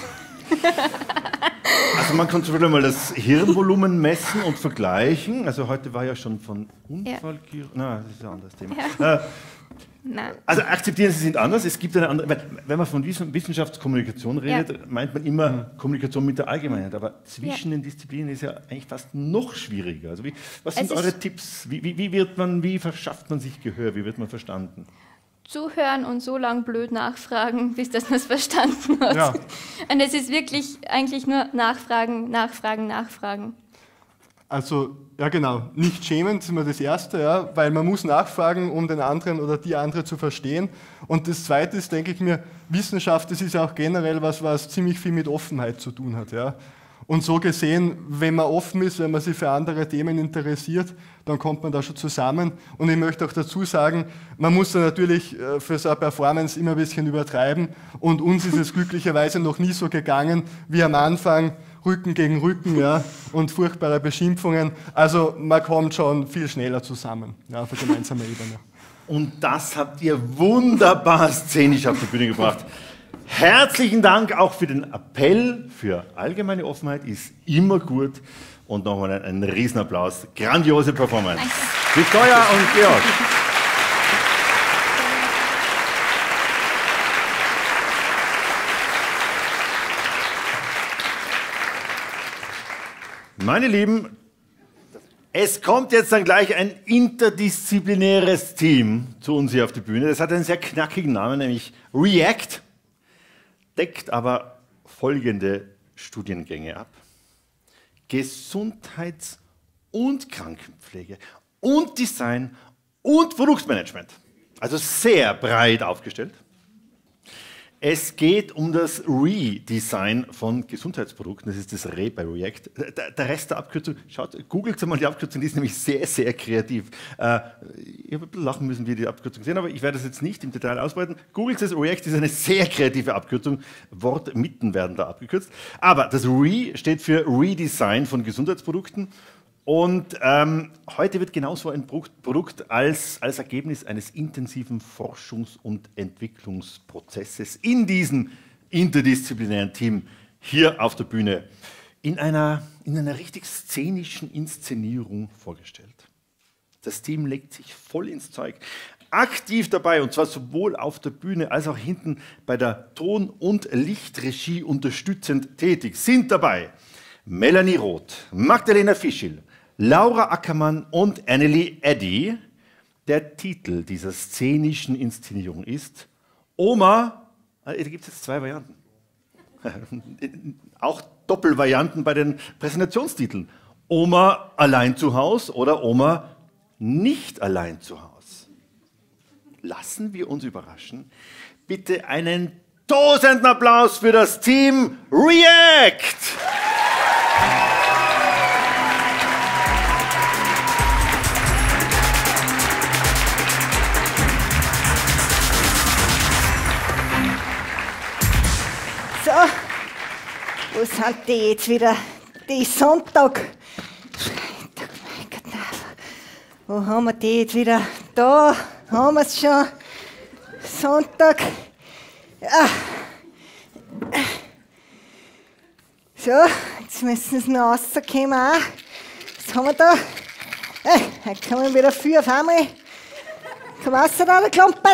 Also man kann zum Beispiel mal das Hirnvolumen messen und vergleichen. Also heute war ja schon von Unfallchirurgie. Na, das ist ein anderes Thema. Ja. Nein. Also akzeptieren, sie sind anders. Es gibt eine andere. Wenn man von Wissenschaftskommunikation redet, meint man immer Kommunikation mit der Allgemeinheit. Aber zwischen den Disziplinen ist ja eigentlich fast noch schwieriger. Also was sind eure Tipps? Wie verschafft man sich Gehör? Wie wird man verstanden? Zuhören und so lang blöd nachfragen, bis dass man es verstanden hat. Ja. Und es ist wirklich eigentlich nur nachfragen. Also, ja genau, nicht schämen, das ist immer das Erste, ja, weil man muss nachfragen, um den anderen oder die andere zu verstehen. Und das Zweite ist, denke ich mir, Wissenschaft, das ist ja auch generell was ziemlich viel mit Offenheit zu tun hat. Ja. Und so gesehen, wenn man offen ist, wenn man sich für andere Themen interessiert, dann kommt man da schon zusammen. Und ich möchte auch dazu sagen, man muss da natürlich für so eine Performance immer ein bisschen übertreiben. Und uns ist es glücklicherweise noch nie so gegangen wie am Anfang, Rücken gegen Rücken, ja, und furchtbare Beschimpfungen. Also man kommt schon viel schneller zusammen, ja, auf einer gemeinsamen Ebene. Und das habt ihr wunderbar szenisch auf die Bühne gebracht. Herzlichen Dank auch für den Appell für allgemeine Offenheit, ist immer gut. Und nochmal einen Riesenapplaus. Grandiose Performance. Danke. Victoria und Georg. Meine Lieben, es kommt jetzt dann gleich ein interdisziplinäres Team zu uns hier auf die Bühne. Das hat einen sehr knackigen Namen, nämlich REACT, deckt aber folgende Studiengänge ab: Gesundheits- und Krankenpflege und Design und Produktmanagement. Also sehr breit aufgestellt. Es geht um das Redesign von Gesundheitsprodukten. Das ist das Re bei React. Der Rest der Abkürzung, googelt mal die Abkürzung, die ist nämlich sehr, sehr kreativ. Ich habe ein bisschen lachen müssen, wie die Abkürzung sehen, aber ich werde das jetzt nicht im Detail ausbreiten. Googelt es, React ist eine sehr kreative Abkürzung. Wortmitten werden da abgekürzt. Aber das Re steht für Redesign von Gesundheitsprodukten. Und heute wird genau so ein Produkt als Ergebnis eines intensiven Forschungs- und Entwicklungsprozesses in diesem interdisziplinären Team hier auf der Bühne in einer richtig szenischen Inszenierung vorgestellt. Das Team legt sich voll ins Zeug, aktiv dabei, und zwar sowohl auf der Bühne als auch hinten bei der Ton- und Lichtregie unterstützend tätig. Sind dabei Melanie Roth, Magdalena Fischl, Laura Ackermann und Annelie Eddy. Der Titel dieser szenischen Inszenierung ist Oma, da gibt es jetzt 2 Varianten, auch Doppelvarianten bei den Präsentationstiteln. Oma allein zu Haus oder Oma nicht allein zu Haus. Lassen wir uns überraschen. Bitte einen tosenden Applaus für das Team REACT! sind die jetzt wieder? Die Sonntag. Freitag, mein Gott, nein. Wo haben wir die jetzt wieder? Da haben wir es schon. Sonntag. Ja. So, jetzt müssen sie noch rauskommen auch. Was haben wir da? Da kommen wieder 4 auf einmal. Komm raus da, der Klampert.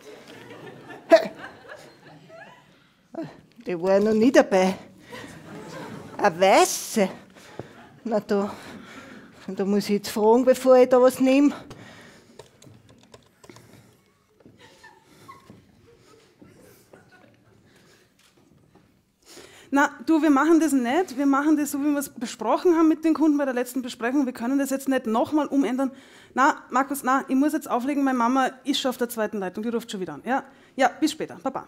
Die war noch nie dabei. Eine weiße. Na da muss ich jetzt fragen, bevor ich da was nehme. Na, du, wir machen das nicht. Wir machen das so, wie wir es besprochen haben mit den Kunden bei der letzten Besprechung. Wir können das jetzt nicht nochmal umändern. Na, Markus, na, ich muss jetzt auflegen. Meine Mama ist schon auf der 2. Leitung. Die ruft schon wieder an. Ja, ja, bis später. Baba.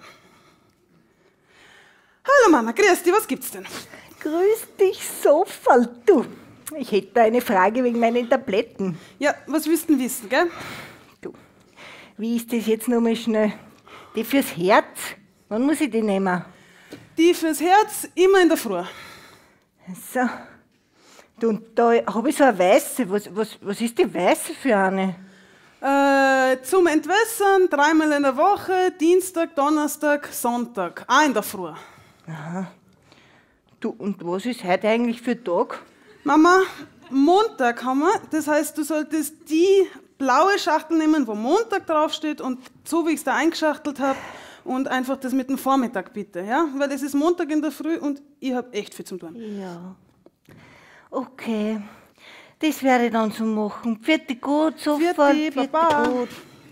Hallo Mama, grüß dich, was gibt's denn? Grüß dich, Sofal, du. Ich hätte da eine Frage wegen meinen Tabletten. Ja, was willst du denn wissen, gell? Du, wie ist das jetzt nochmal schnell? Die fürs Herz? Wann muss ich die nehmen? Die fürs Herz immer in der Früh. So. Du, und da habe ich so eine weiße. Was ist die weiße für eine? Zum Entwässern 3-mal in der Woche, Dienstag, Donnerstag, Sonntag. Auch in der Früh. Aha. Du, und was ist heute eigentlich für Tag? Mama, Montag haben wir. Das heißt, du solltest die blaue Schachtel nehmen, wo Montag draufsteht und so, wie ich es da eingeschachtelt habe. Und einfach das mit dem Vormittag bitte, ja? Weil es ist Montag in der Früh und ich habe echt viel zu tun. Ja. Okay. Das werde ich dann so machen. Vierte gut, sofort. Vierte, Baba. Gut.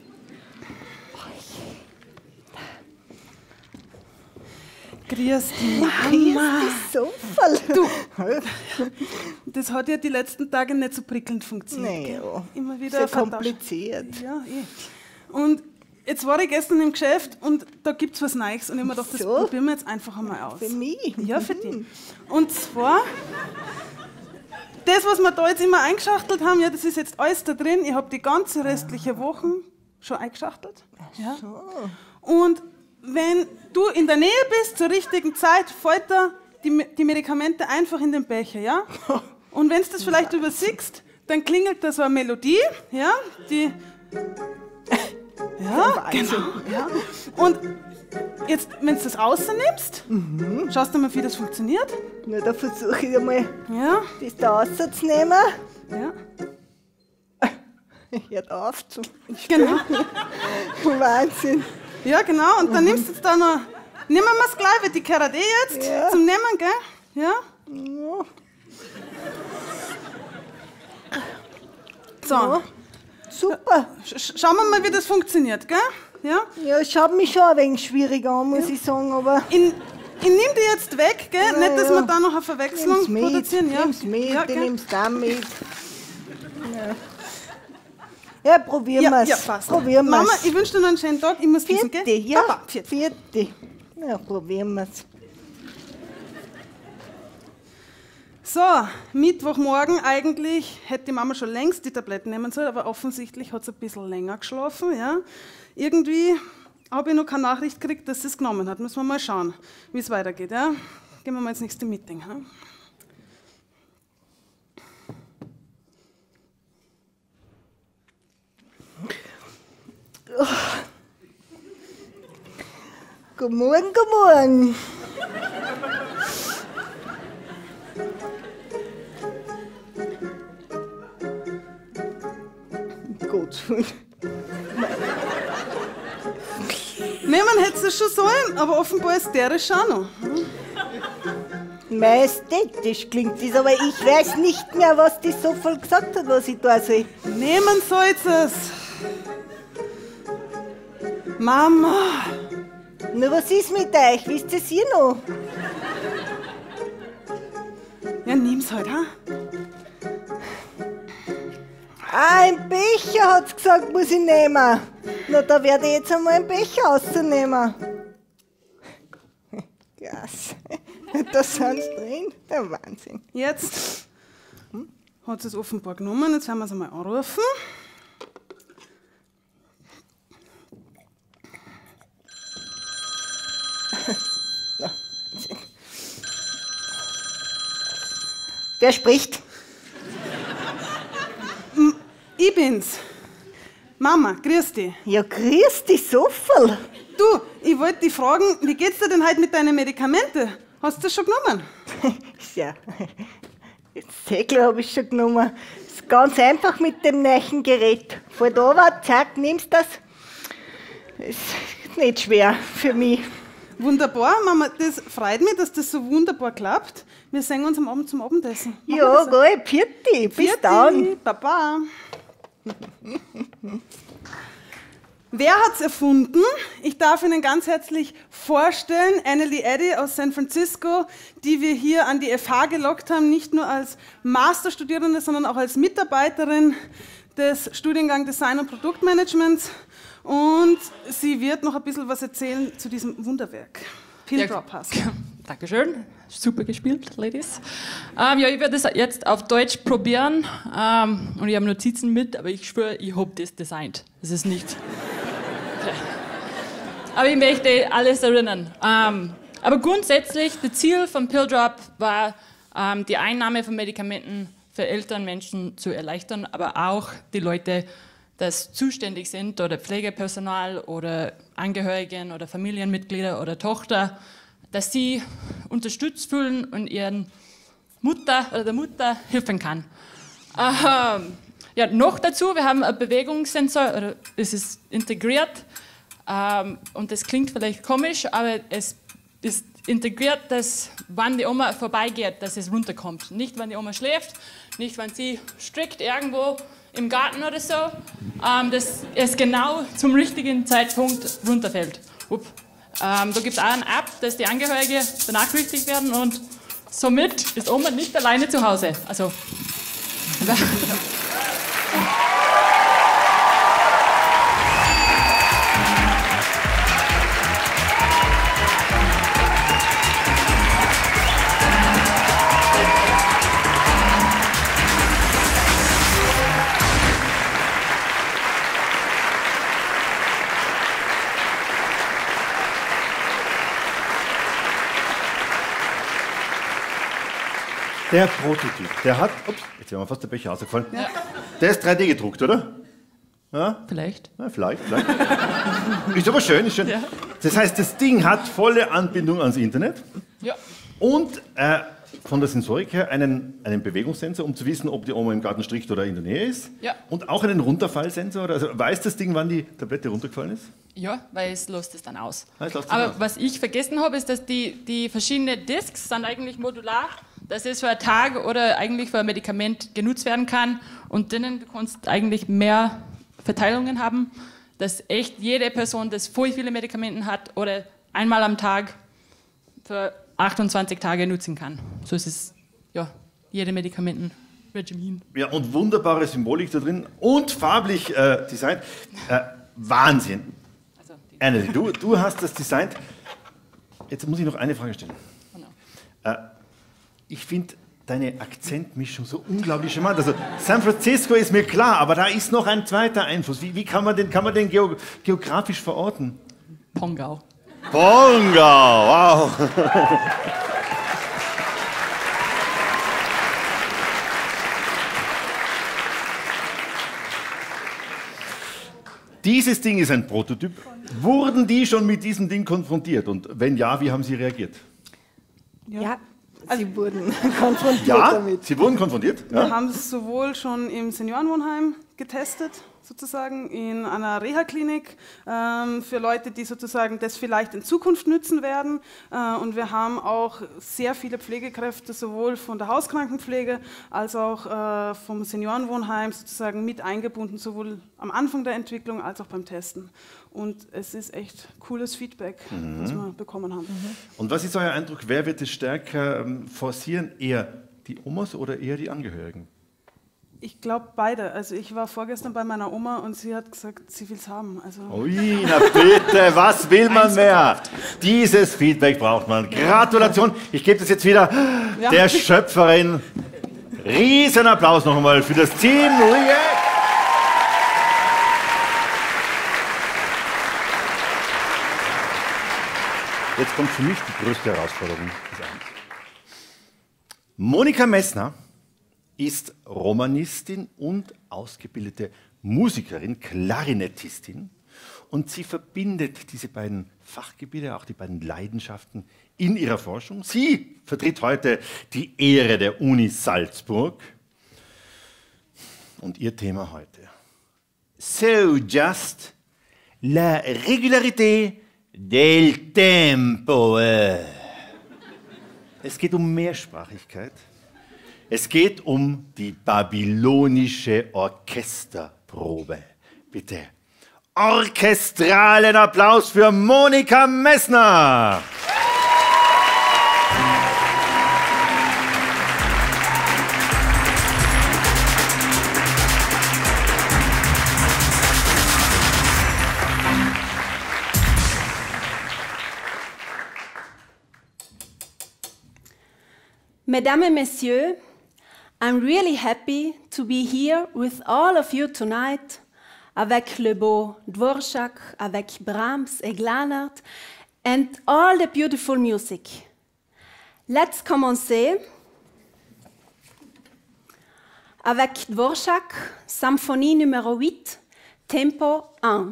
Grüß dich, Mama. Sofort. Du, das hat ja die letzten Tage nicht so prickelnd funktioniert. Naja, gell? Immer wieder sehr vertauscht. kompliziert. Ja, Und jetzt war ich gestern im Geschäft und da gibt es was Neues und ich habe mir gedacht, das So? probieren wir jetzt einfach einmal aus. Für mich? Ja, für dich. Und zwar, das, was wir da jetzt immer eingeschachtelt haben, ja, das ist jetzt alles da drin. Ich habe die ganze restliche Woche schon eingeschachtelt. Ja. Und wenn du in der Nähe bist, zur richtigen Zeit, fällt da die Medikamente einfach in den Becher, ja? Und wenn du das vielleicht übersiehst, dann klingelt da so eine Melodie, ja? Die... Ja, genau. Ja. Und jetzt, wenn du das rausnimmst, schaust du mal, wie das funktioniert. Na, da versuche ich einmal, Ja, das da rauszunehmen. ja, Hört auf zu. genau. Wahnsinn. Ja, genau. Und dann nimmst du jetzt da noch... Nehmen wir es gleich, weil die gehört jetzt Ja. zum Nehmen, gell? Ja? Ja. So, Super. schauen wir mal, wie das funktioniert, gell? Ja? Ja, schaut mich schon ein wenig schwierig an, muss ich sagen, aber Ich nehme die jetzt weg, gell? Ja, Nicht, dass ja. wir da noch eine Verwechslung nimm's mit, produzieren. Ja? nimm's mit, ja, ich gell? nimm's da mit. Ja, probieren Ja, wir's. ja, passt. Probieren wir's. Mama, ich wünsche dir noch einen schönen Tag. Ich muss wissen, Vierte, gell? ja. Papa, vierte. Vierte. Ja, probieren wir's. So, Mittwochmorgen eigentlich hätte die Mama schon längst die Tabletten nehmen sollen, aber offensichtlich hat sie ein bisschen länger geschlafen. Ja? Irgendwie habe ich noch keine Nachricht gekriegt, dass sie es genommen hat. Müssen wir mal schauen, wie es weitergeht. Ja? Gehen wir mal ins nächste Meeting. Ja? Guten Morgen, guten Morgen. Gut. Nee, man hätte es schon sollen, aber offenbar ist der auch noch. Majestätisch klingt das, aber ich weiß nicht mehr, was die so voll gesagt hat, was ich da soll. Nehmen soll's es. Mama, Na, was ist mit euch? Wisst ihr es hier noch? ja, nimm's halt, ha? Ah, ein Becher hat's gesagt, muss ich nehmen. Na, da werde ich jetzt einmal einen Becher rausnehmen. Krass. Da sind's drin. Der Wahnsinn. Jetzt hat sie es offenbar genommen, jetzt werden wir es einmal anrufen. Wer spricht? Ich bin's. Mama, grüß dich. Ja, grüß dich, Soffel. Du, ich wollte dich fragen, wie geht's dir denn heute mit deinen Medikamenten? Hast du das schon genommen? Ja, das Segel habe ich schon genommen. Ist ganz einfach mit dem neuen Gerät. Von da war, zack, nimmst das. Ist nicht schwer für mich. Wunderbar, Mama, das freut mich, dass das so wunderbar klappt. Wir sehen uns am Abend zum Abendessen. Machen wir Ja, das? geil, Pirti, bis dann. Baba. Wer hat's erfunden? Ich darf Ihnen ganz herzlich vorstellen, Annalie Eddy aus San Francisco, die wir hier an die FH gelockt haben, nicht nur als Masterstudierende, sondern auch als Mitarbeiterin des Studiengangs Design und Produktmanagements. Und sie wird noch ein bisschen was erzählen zu diesem Wunderwerk. Pin Drop hast du. Dankeschön, super gespielt, Ladies. Ja, ich werde das jetzt auf Deutsch probieren und ich habe Notizen mit, aber ich schwöre, ich habe das designt. Das ist nicht... Okay. Aber ich möchte alles erinnern. Aber grundsätzlich, das Ziel von PillDrop war, die Einnahme von Medikamenten für älteren Menschen zu erleichtern, aber auch die Leute, das zuständig sind, oder Pflegepersonal oder Angehörigen oder Familienmitglieder oder Tochter, dass sie unterstützt fühlen und ihren Mutter oder der Mutter helfen kann. Ja, noch dazu, wir haben einen Bewegungssensor, oder es ist integriert, und das klingt vielleicht komisch, aber es ist integriert, dass, wenn die Oma vorbeigeht, dass es runterkommt. Nicht, wenn die Oma schläft, nicht, wenn sie strickt irgendwo im Garten oder so, dass es genau zum richtigen Zeitpunkt runterfällt. Da gibt es auch eine App, dass die Angehörigen benachrichtigt werden und somit ist Oma nicht alleine zu Hause. Also, Der Prototyp, der hat, ups, jetzt wäre mir fast der Becher ausgefallen. Ja. Der ist 3D gedruckt, oder? Ja? vielleicht. Ja, vielleicht. Ist aber schön, ist schön. Ja. Das heißt, das Ding hat volle Anbindung ans Internet. Ja. Und von der Sensorik her einen Bewegungssensor, um zu wissen, ob die Oma im Garten strickt oder in der Nähe ist. Ja. Und auch einen Runterfallsensor. Also weiß das Ding, wann die Tablette runtergefallen ist? Ja, weil es lässt es dann aus. Aber was ich vergessen habe, ist, dass die verschiedenen Discs sind eigentlich modular, dass es für einen Tag oder eigentlich für ein Medikament genutzt werden kann. Und drinnen du kannst eigentlich mehr Verteilungen haben, dass echt jede Person, das voll viele Medikamente hat oder einmal am Tag für 28 Tage nutzen kann. So ist es, ja, jede Medikamentenregimen. Ja, und wunderbare Symbolik da drin und farblich designt. Wahnsinn. Also, Annalie, du hast das designt. Jetzt muss ich noch eine Frage stellen. Ich finde deine Akzentmischung so unglaublich charmant. Also San Francisco ist mir klar, aber da ist noch ein zweiter Einfluss. Wie kann man den geografisch verorten? Pongau. Pongau, wow. Dieses Ding ist ein Prototyp. Wurden die schon mit diesem Ding konfrontiert? Und wenn ja, wie haben sie reagiert? Ja, sie wurden konfrontiert Ja, damit. sie wurden konfrontiert. Wir Ja? haben es sowohl schon im Seniorenwohnheim getestet, sozusagen in einer Reha-Klinik, für Leute, die sozusagen das vielleicht in Zukunft nützen werden. Und wir haben auch sehr viele Pflegekräfte, sowohl von der Hauskrankenpflege als auch vom Seniorenwohnheim sozusagen mit eingebunden, sowohl am Anfang der Entwicklung als auch beim Testen. Und es ist echt cooles Feedback, was wir bekommen haben. Und was ist euer Eindruck, wer wird es stärker forcieren? Eher die Omas oder eher die Angehörigen? Ich glaube beide. Also ich war vorgestern bei meiner Oma und sie hat gesagt, sie will es haben. Also Ui, na bitte, was will man mehr? Dieses Feedback braucht man. Gratulation, ich gebe das jetzt wieder der Schöpferin. Riesenapplaus noch einmal für das Team React. Jetzt kommt für mich die größte Herausforderung des Abends. Monika Messner ist Romanistin und ausgebildete Musikerin, Klarinettistin. Und sie verbindet diese beiden Fachgebiete, auch die beiden Leidenschaften in ihrer Forschung. Sie vertritt heute die Ehre der Uni Salzburg. Und ihr Thema heute: So just la régularité del tempo. Es geht um Mehrsprachigkeit. Es geht um die babylonische Orchesterprobe. Bitte orchestralen Applaus für Monika Messner. Mesdames et Messieurs, I'm really happy to be here with all of you tonight, avec le beau Dvorak, avec Brahms et Glanert, and all the beautiful music. Let's commencer avec Dvorak, symphonie numéro 8, tempo 1.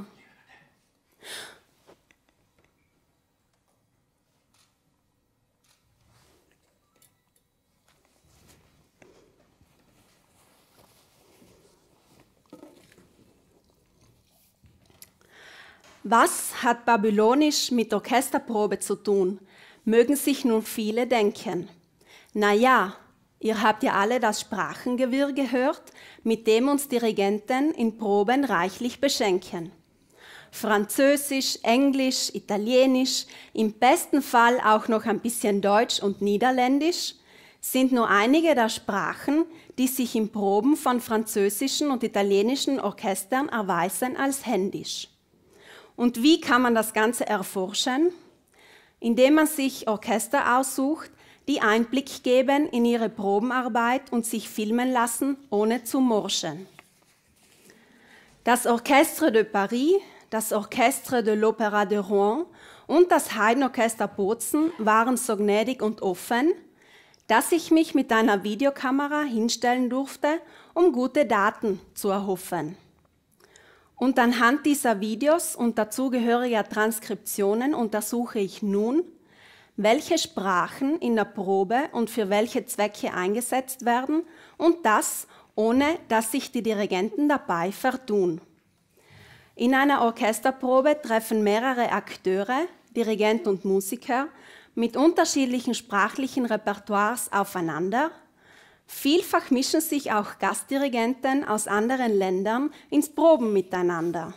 Was hat Babylonisch mit Orchesterprobe zu tun, mögen sich nun viele denken. Na ja, ihr habt ja alle das Sprachengewirr gehört, mit dem uns Dirigenten in Proben reichlich beschenken. Französisch, Englisch, Italienisch, im besten Fall auch noch ein bisschen Deutsch und Niederländisch sind nur einige der Sprachen, die sich in Proben von französischen und italienischen Orchestern erweisen als händisch. Und wie kann man das Ganze erforschen? Indem man sich Orchester aussucht, die Einblick geben in ihre Probenarbeit und sich filmen lassen, ohne zu morschen. Das Orchestre de Paris, das Orchestre de l'Opéra de Rouen und das Haydn-Orchester Bozen waren so gnädig und offen, dass ich mich mit einer Videokamera hinstellen durfte, um gute Daten zu erhoffen. Und anhand dieser Videos und dazugehöriger Transkriptionen untersuche ich nun, welche Sprachen in der Probe und für welche Zwecke eingesetzt werden, und das, ohne dass sich die Dirigenten dabei vertun. In einer Orchesterprobe treffen mehrere Akteure, Dirigent und Musiker, mit unterschiedlichen sprachlichen Repertoires aufeinander. Vielfach mischen sich auch Gastdirigenten aus anderen Ländern ins Proben miteinander.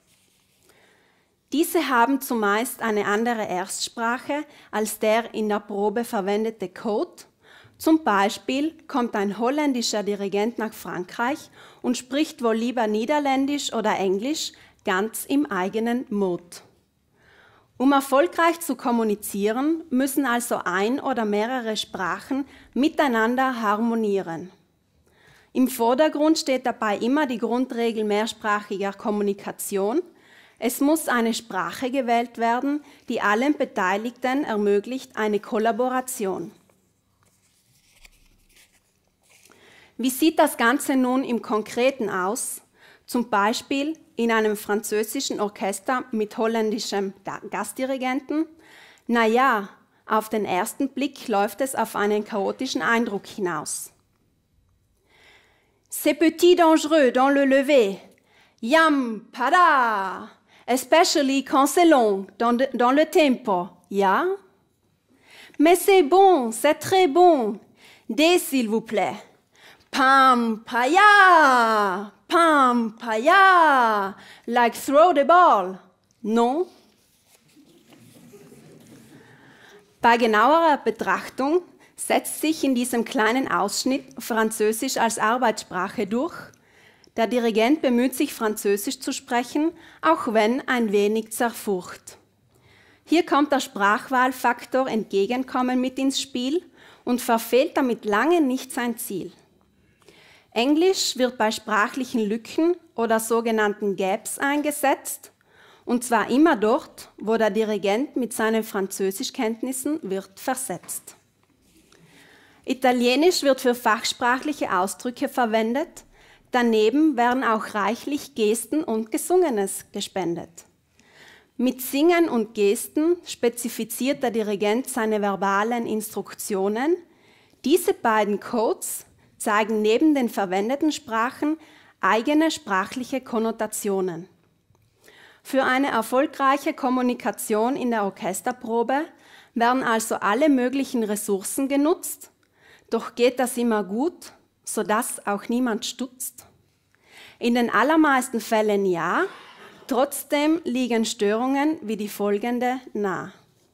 Diese haben zumeist eine andere Erstsprache als der in der Probe verwendete Code. Zum Beispiel kommt ein holländischer Dirigent nach Frankreich und spricht wohl lieber Niederländisch oder Englisch, ganz im eigenen Mode. Um erfolgreich zu kommunizieren, müssen also ein oder mehrere Sprachen miteinander harmonieren. Im Vordergrund steht dabei immer die Grundregel mehrsprachiger Kommunikation. Es muss eine Sprache gewählt werden, die allen Beteiligten ermöglicht eine Kollaboration. Wie sieht das Ganze nun im Konkreten aus? Zum Beispiel in einem französischen Orchester mit holländischem Gastdirigenten? Na ja, auf den ersten Blick läuft es auf einen chaotischen Eindruck hinaus. C'est petit dangereux dans le lever. Yam, pada! Especially quand c'est long dans le tempo. Ja? Mais c'est bon, c'est très bon. Des s'il vous plaît. Pam, paya! Pam, paya! Like throw the ball. Non? Bei genauerer Betrachtung setzt sich in diesem kleinen Ausschnitt Französisch als Arbeitssprache durch. Der Dirigent bemüht sich, Französisch zu sprechen, auch wenn ein wenig zerfurcht. Hier kommt der Sprachwahlfaktor Entgegenkommen mit ins Spiel und verfehlt damit lange nicht sein Ziel. Englisch wird bei sprachlichen Lücken oder sogenannten Gaps eingesetzt, und zwar immer dort, wo der Dirigent mit seinen Französischkenntnissen wird versetzt. Italienisch wird für fachsprachliche Ausdrücke verwendet. Daneben werden auch reichlich Gesten und Gesungenes gespendet. Mit Singen und Gesten spezifiziert der Dirigent seine verbalen Instruktionen. Diese beiden Codes zeigen neben den verwendeten Sprachen eigene sprachliche Konnotationen. Für eine erfolgreiche Kommunikation in der Orchesterprobe werden also alle möglichen Ressourcen genutzt, doch geht das immer gut, sodass auch niemand stutzt? In den allermeisten Fällen ja, trotzdem liegen Störungen wie die folgende nah.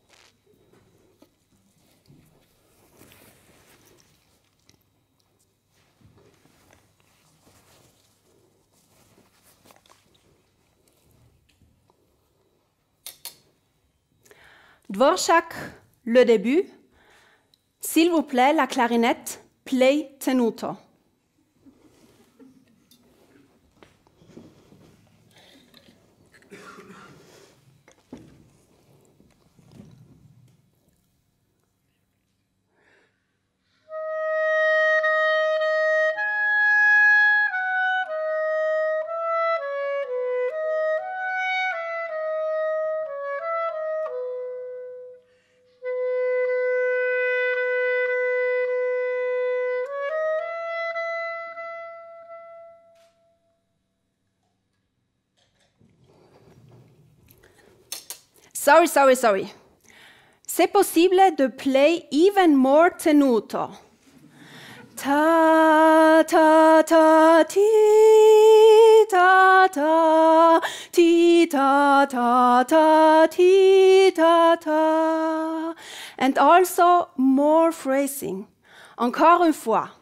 Dvorak, le début. S'il vous plaît, la clarinette, play tenuto. Sorry. C'est possible de play even more tenuto. Ta, ta, ta, ti, ta, ta, ti, ta, ta, ta, ti, ta, ta. And also more phrasing. Encore une fois.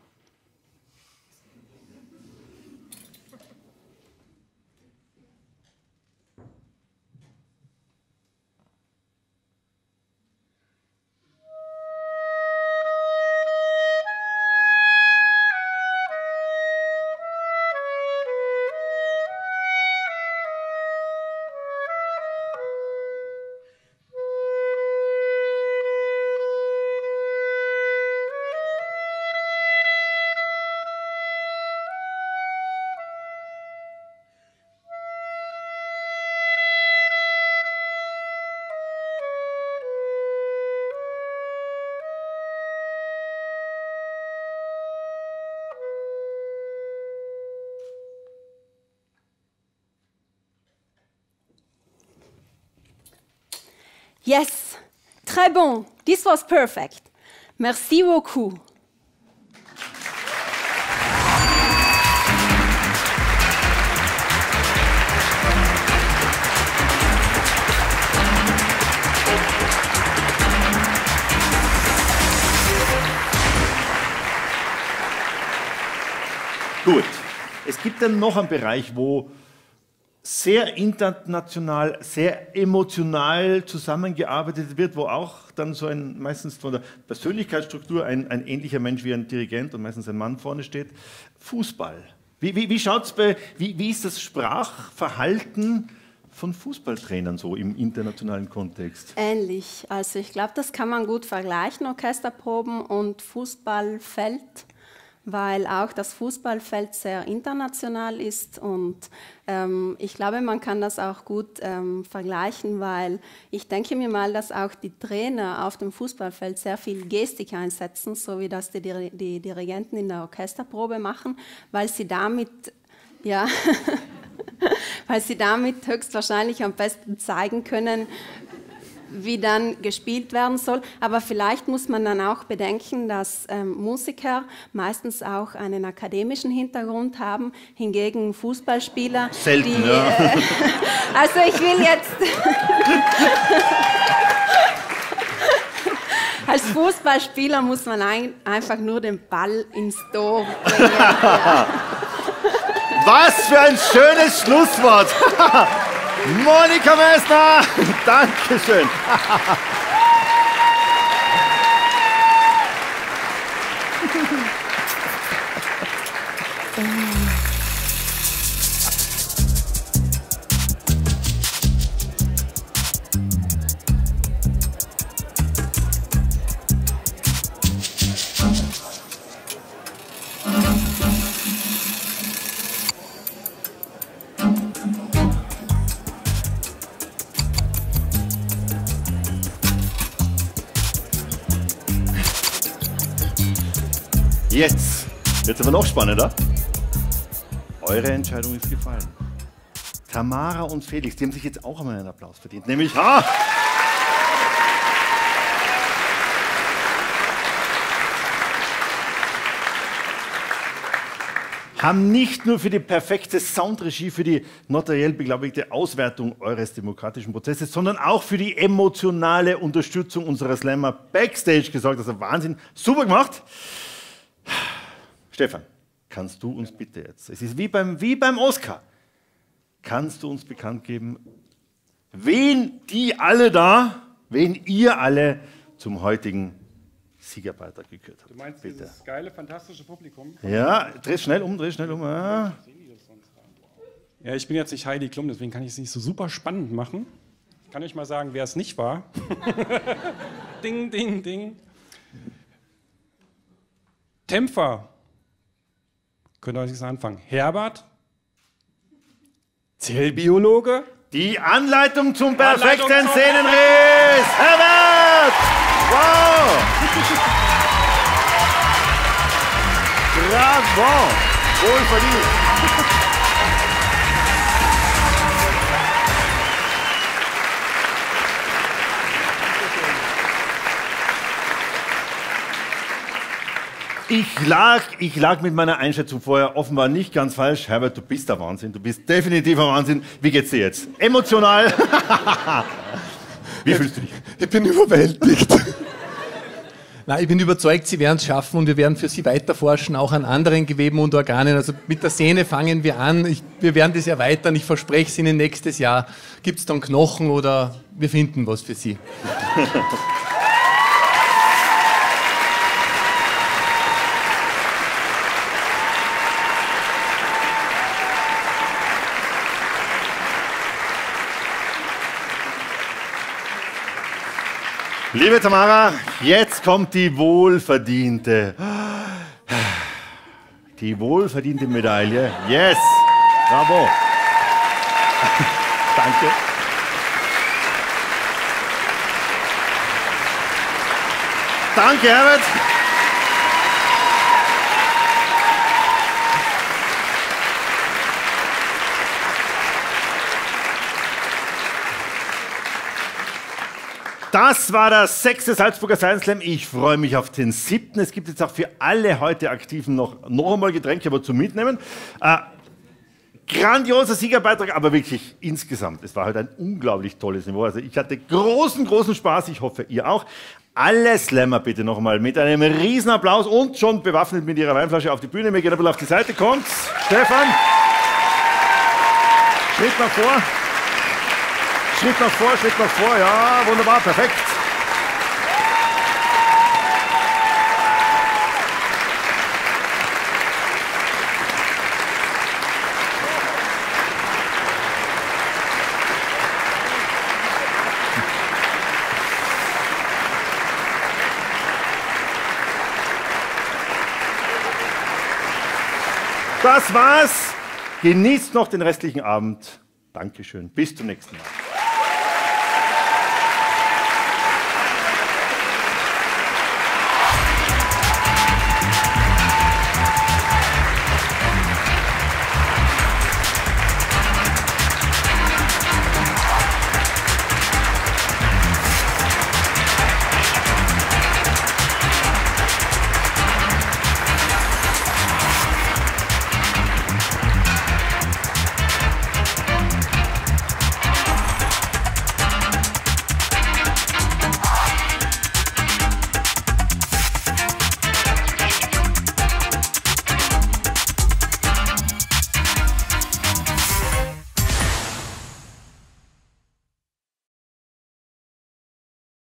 Yes, très bon. This was perfect. Merci beaucoup. Gut, es gibt dann noch einen Bereich, wo sehr international, sehr emotional zusammengearbeitet wird, wo auch dann so ein, meistens von der Persönlichkeitsstruktur, ein ähnlicher Mensch wie ein Dirigent und meistens ein Mann vorne steht. Fußball. Wie schaut's wie ist das Sprachverhalten von Fußballtrainern so im internationalen Kontext? Ähnlich. Also ich glaube, das kann man gut vergleichen, Orchesterproben und Fußballfeld, weil auch das Fußballfeld sehr international ist und ich glaube, man kann das auch gut vergleichen, weil ich denke mir mal, dass auch die Trainer auf dem Fußballfeld sehr viel Gestik einsetzen, so wie das die Dirigenten in der Orchesterprobe machen, weil sie damit, ja, weil sie damit höchstwahrscheinlich am besten zeigen können, wie dann gespielt werden soll. Aber vielleicht muss man dann auch bedenken, dass Musiker meistens auch einen akademischen Hintergrund haben, hingegen Fußballspieler, selten, die, ja. Also ich will jetzt als Fußballspieler muss man einfach nur den Ball ins Tor bringen. Ja. Was für ein schönes Schlusswort! Monika Meissner, Dankeschön. Jetzt wird es aber noch spannender. Eure Entscheidung ist gefallen. Tamara und Felix, die haben sich jetzt auch einmal einen Applaus verdient. Nämlich, haben nicht nur für die perfekte Soundregie, für die notariell beglaubigte Auswertung eures demokratischen Prozesses, sondern auch für die emotionale Unterstützung unserer Slammer Backstage gesorgt. Also Wahnsinn, super gemacht. Stefan, kannst du uns bitte jetzt, es ist wie beim Oscar, kannst du uns bekannt geben, wen ihr alle zum heutigen Siegerbeitrag gekürt habt? Du meinst bitte. Dieses geile, fantastische Publikum? Ja, dreh schnell um. Ja. Ja, ich bin jetzt nicht Heidi Klum, deswegen kann ich es nicht so super spannend machen. Ich kann euch mal sagen, wer es nicht war. Ding, ding, ding. Tempfer. Könnt ihr euch nichts anfangen. Herbert. Zellbiologe. Die Anleitung zum perfekten Szenenriss. Herbert! Wow! Bravo! Wohl verdient! Ich lag mit meiner Einschätzung vorher offenbar nicht ganz falsch. Herbert, du bist der Wahnsinn. Du bist definitiv ein Wahnsinn. Wie geht's dir jetzt? Emotional? Wie fühlst du dich? Ich bin überwältigt. Nein, ich bin überzeugt, Sie werden es schaffen und wir werden für Sie weiter forschen, auch an anderen Geweben und Organen. Also mit der Sehne fangen wir an. Wir werden das erweitern. Ich verspreche es Ihnen, nächstes Jahr gibt es dann Knochen oder wir finden was für Sie. Liebe Tamara, jetzt kommt die wohlverdiente Medaille. Yes! Bravo! Danke. Danke, Herbert! Das war der 6. Salzburger Science Slam. Ich freue mich auf den 7. Es gibt jetzt auch für alle heute Aktiven noch einmal Getränke, aber zum Mitnehmen. Grandioser Siegerbeitrag, aber wirklich insgesamt. Es war heute ein unglaublich tolles Niveau. Also ich hatte großen Spaß. Ich hoffe, ihr auch. Alle Slammer bitte noch einmal mit einem riesen Applaus und schon bewaffnet mit ihrer Weinflasche auf die Bühne. Mir geht ein bisschen auf die Seite. Kommt, Stefan. Schritt nach vor. Schritt nach vor, ja, wunderbar, perfekt. Das war's. Genießt noch den restlichen Abend. Dankeschön. Bis zum nächsten Mal.